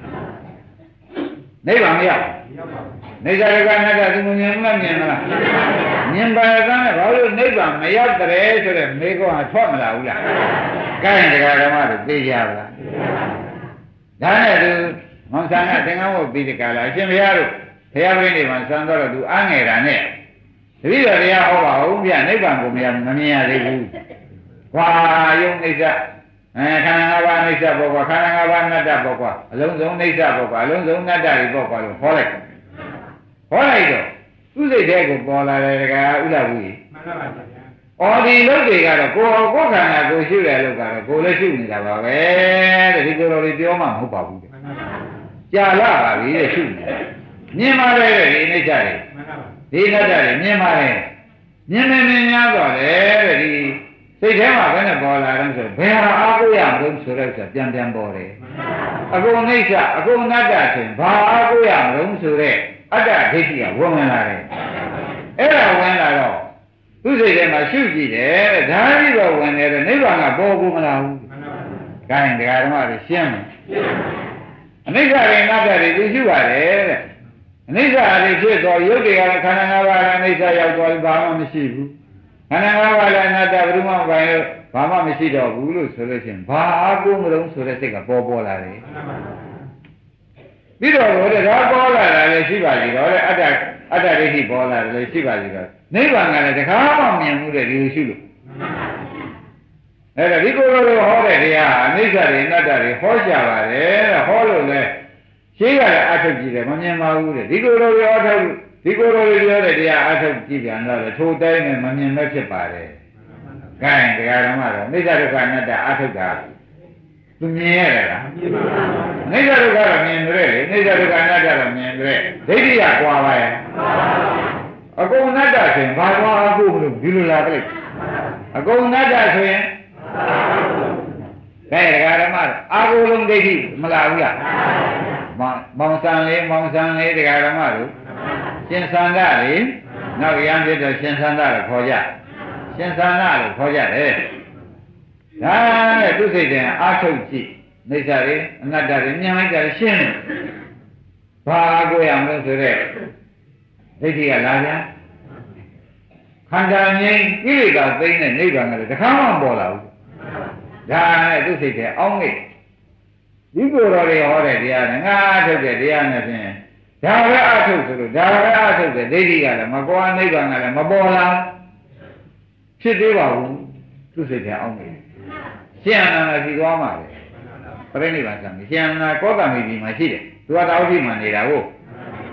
နိဗ္ဗာန်မရောက်နိစ္စဒုက္ခအနတ္တသူမြင်မလားမြင်မလားမြင်ပါကနဲ့ဘာလို့နိဗ္ဗာန်မရောက်တဲ့ဆိုတဲ့မေကောဟာထွက်မလာဘူးလားကဲတရားဓမ္မတို့သိကြပါလားဒါနဲ့သူမောင်ဆန်ကသင်္ကန်းဝတ်ပြီးဒီကလာအရှင်ဘုရားတို့ဘုရားပြင်းနေမှာစံတော့သူအားငယ်တာနဲ့တတိယတရားဟောပါဦးဗျနိဗ္ဗာန်ကိုမမြင်ရသေးဘူးခွာယုံနိစ္စခန္ဓာ၅ပါးနိစ္စဘောကွာခန္ဓာ၅ပါးနတ္တဘောကွာအလုံးစုံနိစ္စဘောကွာအလုံးစုံနတ္တတွေဘောကွာလို့ဟောလိုက်တော့သူ့စိတ်ထဲကိုပေါ်လာတယ်ကဥလဘူးကြီးမှန်ပါပါဗျာ။အော်ဒီလုတ်တွေကတော့ကိုယ်ခန္ဓာကိုရှုတယ်လို့ကတော့ကိုယ်လည်းရှုနေတာပါပဲတဲ့ဒီလိုလိုပြောမှမဟုတ်ပါဘူးတဲ့။ကြာလာပါပြီတဲ့ရှုနေ။မြင်ပါလေတဲ့ဒီအိဋ္ဌတွေမှန်ပါပါဒီနတ္တတွေမြင်ပါလေမြင်နေများတော့လေတဲ့ဒီစိတ်ထဲမှာဘယ်နဲ့ပေါ်လာတယ်ဆိုဘယ်ဟာအားကိုးရမလို့ဆိုတော့ပြန်ပေါ်တယ်။အကုန်အိဋ္ဌအကုန်နတ္တဆိုဘာအားကိုးရမလို့ဆိုတဲ့အတ္တဒိဋ္ဌိကဝင်လာတယ်အဲ့ဒါဝင်လာတော့သူ့စိတ်ထဲမှာရှုကြည့်တယ်ဒါပြီးတော့ဝင်တယ်နိဗ္ဗာန်ကပေါ်ဘူးမလားဘူး။ဒါရင်တရားဓမ္မတွေရှင်းမယ်အနိစ္စရိနတ္တတွေသူရှုပါတယ်တဲ့အနိစ္စအရိဖြစ်တော့ယုတ်တွေကခန္ဓာ၅ပါးအနိစ္စရောက်သွားဘာမှမရှိဘူးခန္ဓာ၅ပါးလည်းအနတ္တဘယ်သူမှမပိုင်လို့ဘာမှမရှိတော့ဘူးလို့ဆိုလို့ရှိရင်ဘာအားကိုးမလို့ဆိုတဲ့စိတ်ကပေါ်လာတယ်ပြီးတော့ဘုရားပေါ်လာတာလည်းရှိပါသေးတော့လေအတ္တဒိဋ္ဌိပေါ်လာတယ်လည်းရှိပါသေးတော့နိဗ္ဗာန်ကလည်းတခါမှမြင်မှုတဲ့ဒီလိုရှိလို့အဲ့ဒါဒီကိုယ်လိုဟောတဲ့တရားအနိစ္စတွေအနတ္တတွေဟောကြပါတယ်တဲ့ဟောလို့လည်းရှင်းရတဲ့အထုတ်ကြည့်တယ်မမြင်ပါဘူးတဲ့ဒီကိုယ်လိုရောထုတ်ဒီကိုယ်လိုပြောတဲ့တရားအထုတ်ကြည့်ပြန်တော့လေထိုတိုင်းနဲ့မမြင်မဲ့ဖြစ်ပါတယ်။ကဲတရားဓမ္မတော့အနိစ္စဒုက္ခအနတ္တအထုတ်တာသူမြင်ရတယ်လားမြင်ပါဘူးနိစ္စဒုက္ခတော့မြင်တယ်လေနိစ္စဒုက္ခအနတ္တတော့မြင်တယ်ဒိဋ္ဌိကကွာပါရဲ့အကုန်အနတ္တဆိုရင်ဘာကွာအခုမလို့ဒီလိုလာကြလိုက်အကုန်အနတ္တဆိုရင်ကဲတရားဓမ္မအာဟုလုံးဒိဋ္ဌိမလာဘူးလားမောင်ဆန်လေးတရားဓမ္မတို့ရှင်သန္တာလေနောက်ရံဖြစ်တော့ရှင်သန္တာလို့ခေါ်ကြရှင်သန္တာလို့ခေါ်ကြတယ်ဒါနဲ့သူစိတ်တည်းအာထုတ်ကြည့်နေစာတွေအနတ္တတွေမြင်လိုက်ကြရှင်းတယ်ဘာကိုရမလို့ဆိုတဲ့ဒိဋ္ဌိကလာပြန်ခန္ဓာငြိမ်းကိလေသာသိမ်းတဲ့နိဗ္ဗာန်ကလည်းတခါမှမပေါ်လာဘူးဒါနဲ့သူစိတ်တည်းအောင်းနေဒီကိုယ်တော်တွေဟောတဲ့တရားနဲ့ငါအထုတ်တဲ့တရားနဲ့ဖြင့်ဒါပဲအထုတ်ဆိုလို့ဒါပဲအထုတ်တဲ့ဒိဋ္ဌိကလည်းမကွာနိဗ္ဗာန်ကလည်းမပေါ်လာဖြစ်သေးပါဘူးသူစိတ်တည်းအောင်းနေရှင်အနန္ဒရှိသွားမှာလေပြိဋိဘံဆံရှင်အနန္ဒကောသမိကြီးမှာရှိတယ်သူကတောက်တိမှနေတာကို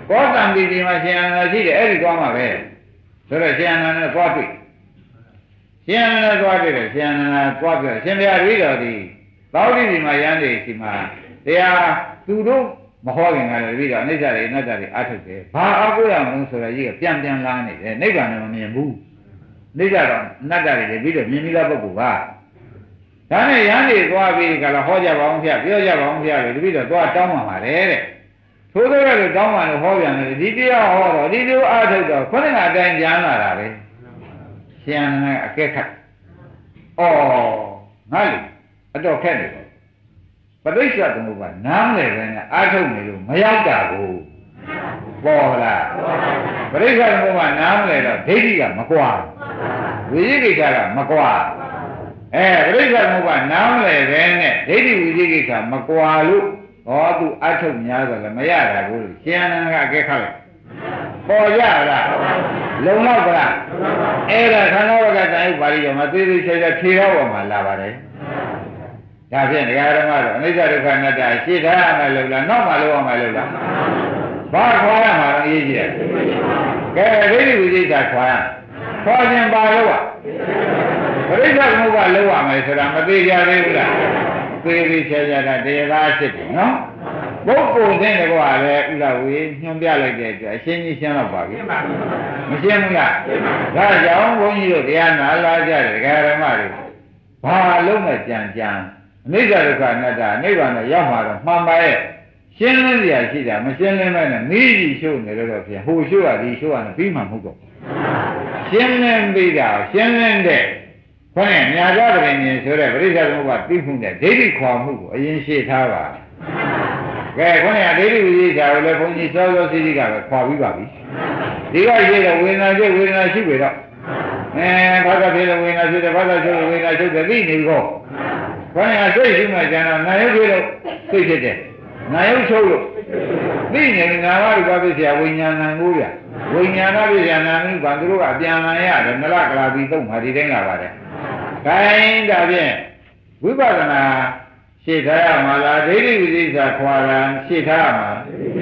ကောသံတိဒီမှာရှင်အနန္ဒရှိတယ်အဲ့ဒီသွားမှာပဲဆိုတော့ရှင်အနန္ဒနဲ့သွားတွေ့ရှင်အနန္ဒသွားတွေ့တယ်ရှင်အနန္ဒသွားပြောရှင်ဘုရားတပည့်တော်ဒီသောတိဒီမှာရမ်းနေဒီမှာတရားသူတို့မဟောခင်ကလည်းတပည့်တော်အနိစ္စတွေအနတ္တတွေအားထုတ်တယ်ဘာအားကိုးရမလို့ဆိုတော့ကြီးကပြန်ပြန်လာနေတယ်နိဗ္ဗာန်တော့မမြင်ဘူးနိစ္စတော့အနတ္တတွေလည်းပြီးတော့မြင်ပြီးသားပုဂ္ဂိုလ်ကဒါနဲ့ရမ်းနေသွားပြီးကလည်းဟောကြပါအောင်ဖျက်ပြောကြပါအောင်ဖျက်လို့တပည့်တော်သွားတောင်းပါပါတယ်တဲ့ထိုးသေးတယ်လို့တောင်းပါလို့ဟောပြန်တယ်ဒီတရားဟောတော့ဒီလိုအားထုတ်တော့ခုနကအတိုင်းကြမ်းလာတာပဲရှင်အနန္ဒအကဲခတ်ဩငါလေအတော့ခက်နေတော့ပဋိစ္စသမုပ္ပါနားမလဲပဲနဲ့အားထုတ်နေလို့မရောက်တာကိုပေါ်လားပဋိစ္စသမုပ္ပါနားမလဲတော့ဒိဋ္ဌိကမကွာဝိသိကိစ္စကမကွာပဋိစ္စသမုပ္ပါနားမလဲပဲနဲ့ဒိဋ္ဌိဝိသိကိစ္စမကွာလို့ဟောသူအားထုတ်များဆိုလည်းမရတာကိုရှင်အနန္ဒကအကဲခတ်လိုက်ပေါ်ရလားလုံလောက်ပါလားအဲ့ဒါခန္ဓာဝကတန်ဥပါရိယောမှာသေးသေးချာချာဖြေတော့ပေါ်မှာလာပါတယ်ဒါဖြင့်ဒကာရမတို့အနိစ္စဒုက္ခအနတ္တရှင်းထားရမယ်လို့လားနောက်မှလို့အောင်မယ်လို့လားဘာခွာရမှာလဲအရေးကြီးတယ်ကဲဒိဋ္ဌိဝိသိကိစ္စခွာရခွာခြင်းပါလို့อ่ะပရိစ္ဆေသမုပ္ပါလို့ရမယ်ဆိုတာမသေးကြသေးဘူးလားသေးသေးချာချာတရားသားဖြစ်တယ်နော်ပုဂ္ဂိုလ်တဲ့ကွာလေဥလာဝေညွှန်ပြလိုက်တဲ့အတွက်အရှင်းကြီးရှင်းတော့ပါပြီမရှင်းဘူးလားဒါကြောင့်ဘုန်းကြီးတို့တရားနာလာကြတယ်ဒကာရမတွေဘာလုံးနဲ့ကြံအနိစ္စဒုက္ခအနတ္တနိဗ္ဗာန်နဲ့ရောက်မှာတော့မှန်ပါရဲ့ရှင်းလင်းစရာရှိတာမရှင်းလင်းမဲနဲ့မိကြီးရှုပ်နေလို့ဖြင့်ဟိုရှုပ်ရဒီရှုပ်ရနဲ့ပြီးမှမဟုတ်တော့ရှင်းလင်းပြီးတာရှင်းလင်းတဲ့ခေါင်းနဲ့ညာကြတဲ့ဉာဏ်ဆိုတဲ့ပရိစ္ဆေသမုပ္ပါသိမှုနဲ့ဒိဋ္ဌိခွာမှုကိုအရင်ရှင်းထားပါကဲခေါင်းနဲ့ဒိဋ္ဌိဝိသေစာကိုလည်းဘုန်းကြီးစောစောစီးစီးကပဲခွာပြီးပါပြီဒီကရှိတဲ့ဝေဒနာရှိဝေဒနာရှိပြီတော့ဘာသာဖြစ်တဲ့ဝေဒနာရှိတဲ့ဘာသာရှိတဲ့ဝေဒနာရှိတဲ့သိနေပြီကောခေါင်းကစိတ်ရှိမှကျန်တော့နာယုတ်ဖြစ်လို့သိဖြစ်တယ်နာယုတ်ချုပ်လို့သိနေနာမရူပပစ္စယဝိညာဏံကိုဗျဝိညာဏပစ္စယနာမှုဘာသူတို့ကအပြန်လာရတယ်နလကလာပြီးသုံးပါဒီတိုင်းလာပါတယ်ခိုင်းဒါဖြင့်ဝိပဿနာရှေ့ထားရမှာလားဒိဋ္ဌိဝိသိကိစ္စခွာတာရှေ့ထားရမှာ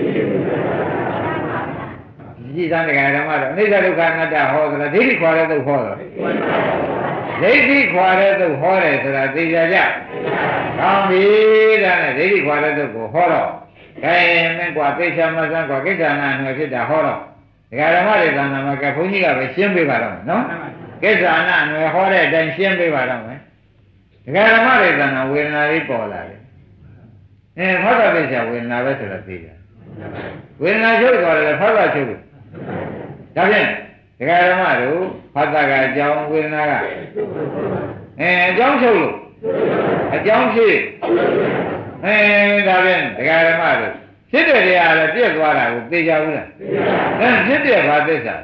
ဒီသံဃာဓမ္မတော့အနိစ္စဒုက္ခအနတ္တဟောသလားဒိဋ္ဌိခွာတဲ့သုတ်ဟောတာဒိဋ္ဌိခွာတဲ့သုတ်ဟောတယ်ဆိုတာသိကြကြကောင်းပြီဒါနဲ့ဒိဋ္ဌိခွာတဲ့သုတ်ကိုဟောတော့ခိုင်းမင်းကွာသိချာမဆန်းကွာကိဋ္ဌာနာအနွယ်ဖြစ်တာဟောတော့ဒကာဓမ္မတွေသံဃာမှာကဘုန်းကြီးကပဲရှင်းပေးပါတော့မယ်နော်ကိဋ္ဌာနာအနွယ်ဟောတဲ့အတိုင်းရှင်းပေးပါတော့မယ်ဒကာဓမ္မတွေသံဃာဝေဒနာလေးပေါ်လာတယ်ဖောက်တာပိစ္ဆာဝေဒနာပဲဆိုတာသိတယ်ဝေဒနာချုပ်သွားတယ်ဖောက်တာချုပ်လို့ဒါဖြင့်ဒကာဓမ္မတို့ဖောက်တာကအကြောင်းဝေဒနာကအကြောင်းချုပ်လို့အကြောင်းဖြစ်ဒါဖြင့်ဒကာဓမ္မတို့ဖြစ်တဲ့တရားလည်းပြည့်သွားတာကိုသိကြဘူးလားဖြစ်တဲ့ဘာသစ္စာ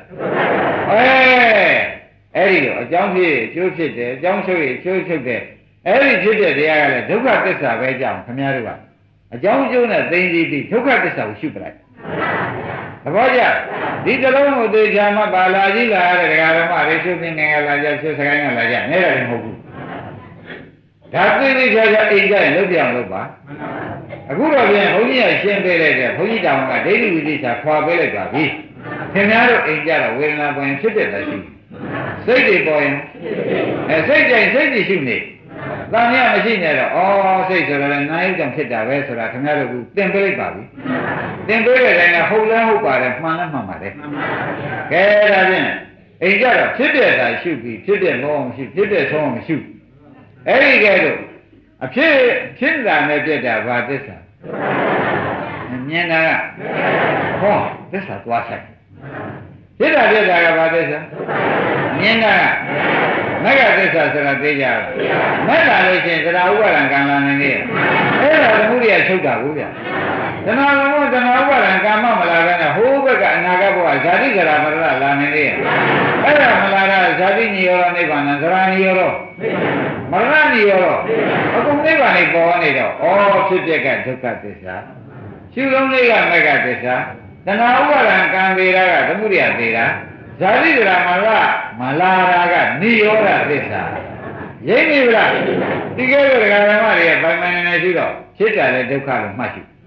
အဲ့ဒီတော့အကြောင်းဖြစ်အကျိုးဖြစ်တယ်အကြောင်းချုပ်အကျိုးချုပ်တယ်အဲ့ဒီဖြစ်တဲ့တရားကလည်းဒုက္ခသစ္စာပဲကြောင်းခင်ဗျားတို့ကအကြောင်းအကျိုးနဲ့သိသိပြီးဒုက္ခသစ္စာကိုရှုပလိုက်သဘောကျဒီတလုံးကိုသိချာမှပါလာကြည့်လာတဲ့ဒကာဓမ္မတွေရှုသိနေကြလာကြရှုစကိုင်းကလာကြနေတယ်မဟုတ်ဘူးဒါသိသိချာချာအိမ်ကြရင်လုပ်ပြအောင်လုပ်ပါအခုတော့ပြန်ဘုန်းကြီးကရှင်းပေးလိုက်တယ်ဘုန်းကြီးတောင်ကဒိဋ္ဌိဝိသေစာခွာပေးလိုက်ပါပြီခင်ဗျားတို့အိမ်ကြတော့ဝေဒနာပေါ်ရင်ဖြစ်တဲ့တရှိစိတ်တွေပေါ်ရင်စိတ်ကြိုင်စိတ်ကြည့်ရှုနေတန်မြတ်မရှိနေတော့စိတ်ဆိုတော့လည်းနာယုကြောင့်ဖြစ်တာပဲဆိုတာခင်ဗျားတို့ကသင်ပေးလိုက်ပါပြီသင်ပေးတဲ့တိုင်းကဟုတ်လဲဟုတ်ပါတယ်မှန်လဲမှန်ပါတယ်ကဲဒါဖြင့်အိမ်ကြတော့ဖြစ်တဲ့တာရှုပြီးဖြစ်တဲ့မောအောင်ရှုဖြစ်တဲ့ဆုံးအောင်ရှုအဲ့ဒီကဲတော့အဖြစ်တာနဲ့ပြက်တာဘာသစ္စာမြင်တာကဟောသစ္စာသွားဆိုင်ဖြစ်တာပြက်တာကဘာသစ္စာမြင်တာကမဂ္ဂသစ္စာဆိုတာသိကြတယ်မဂ္ဂလို့ရှိရင်သရဥပါဒံကံလာနေနေအဲ့ဒါသမုဒိယချုပ်တာကိုဗျာသနာဘုံသနာဥပါဒံကာမမလာတဲ့ဟိုးဘက်ကအနာဂတ်ဘဝဇာတိကရာမရဏလာနေနေအဲ့ဒါမလာတာဇာတိညောနိဗ္ဗာန်သရဏီရောမရဏီရောအကုန်နိဗ္ဗာန်ကိုပေါ်နေတော့ဖြစ်ပြက်ကဒုက္ခသစ္စာရှုလုံးလေးကမဂ္ဂသစ္စာသနာဥပါဒံကံပေတာကသမုဒိယသေးတာဇာတိကရာမလာတာကနိရောဓသစ္စာရိပ်နေဗလားဒီကဲတော့ဒကာဓမ္မတွေကပိုင်ပိုင်နေနေရှိတော့ဖြစ်တာလေဒုက္ခလို့မှတ်ရှိ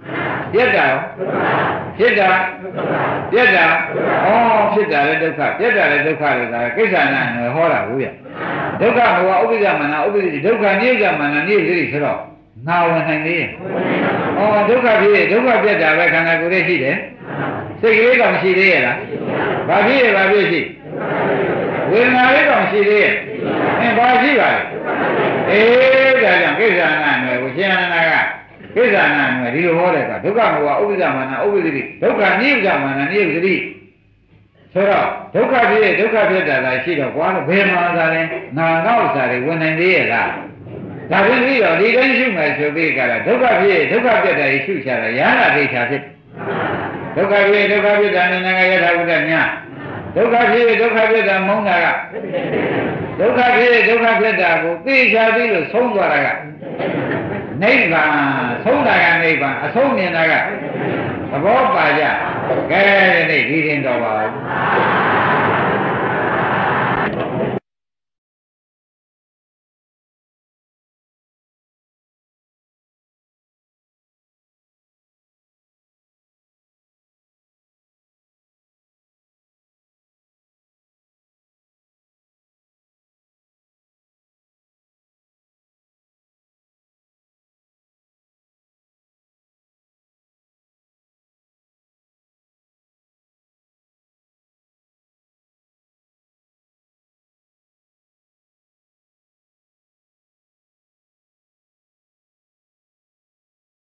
ပြက်တာဖြစ်တာပြက်တာဩဖြစ်တာလည်းဒုက္ခပြက်တာလည်းဒုက္ခလို့ဒါကိစ္စနာငယ်ဟောတာဘူးဗျဒုက္ခဘဝဥပ္ပဇ္ဇမနာဥပ္ပဇ္ဇဒုက္ခနိစ္စမနာနိစ္စရိဆိုတော့ငါဝင်နိုင်သေးရဲ့ဩဒုက္ခဖြစ်ဒုက္ခပြက်တာပဲခန္ဓာကိုယ်ရဲ့ရှိတယ်စိတ်ကလေးတော့မရှိသေးရဲ့လားဘာဖြစ်ရဲ့ဘာဖြစ်ရှိဝေဒနာလေးတော့ရှိသေးရဲ့ဘာရှိပါလဲဒါကြောင့်ကိစ္စနာငယ်ကိုရှင်အနန္ဒာကကိစ္စနာငယ်ဒီလိုဟောတဲ့ကဒုက္ခဘဝဥပ္ပဇ္ဇမနာဥပ္ပဇ္ဇတိဒုက္ခနိစ္စမနာနိစ္စရိဆိုတော့ဒုက္ခဖြစ်ဒုက္ခဖြစ်တာသာရှိတော့ကွာလို့ဘယ်မှာသာလဲငါတော့ဥစ္စာတွေဝင်နိုင်သေးရဲ့လားဒါဖြင့်ပြီးတော့ဒီတိုင်းရှုမယ်ဆိုပြီးကြတာဒုက္ခဖြစ်ဒုက္ခပြတ်တယ်ရှုချတာရဟနာဒိဋ္ဌာဖြစ်ဒုက္ခဖြစ်ဒုက္ခပြတ်တာနဲ့ငါယထာဘုဒ္ဓညာဒုက္ခဖြစ်ဒုက္ခပြတ်တာမုန်းတာကဒုက္ခဖြစ်ဒုက္ခပြတ်တာကိုသိချာသိလို့ဆုံးသွားတာကနိဗ္ဗာန်ဆုံးတာကနိဗ္ဗာန်အဆုံးမြင်တာကသဘောပါကြကဲဒီနေ့ဒီရင်တော့ပါဘူး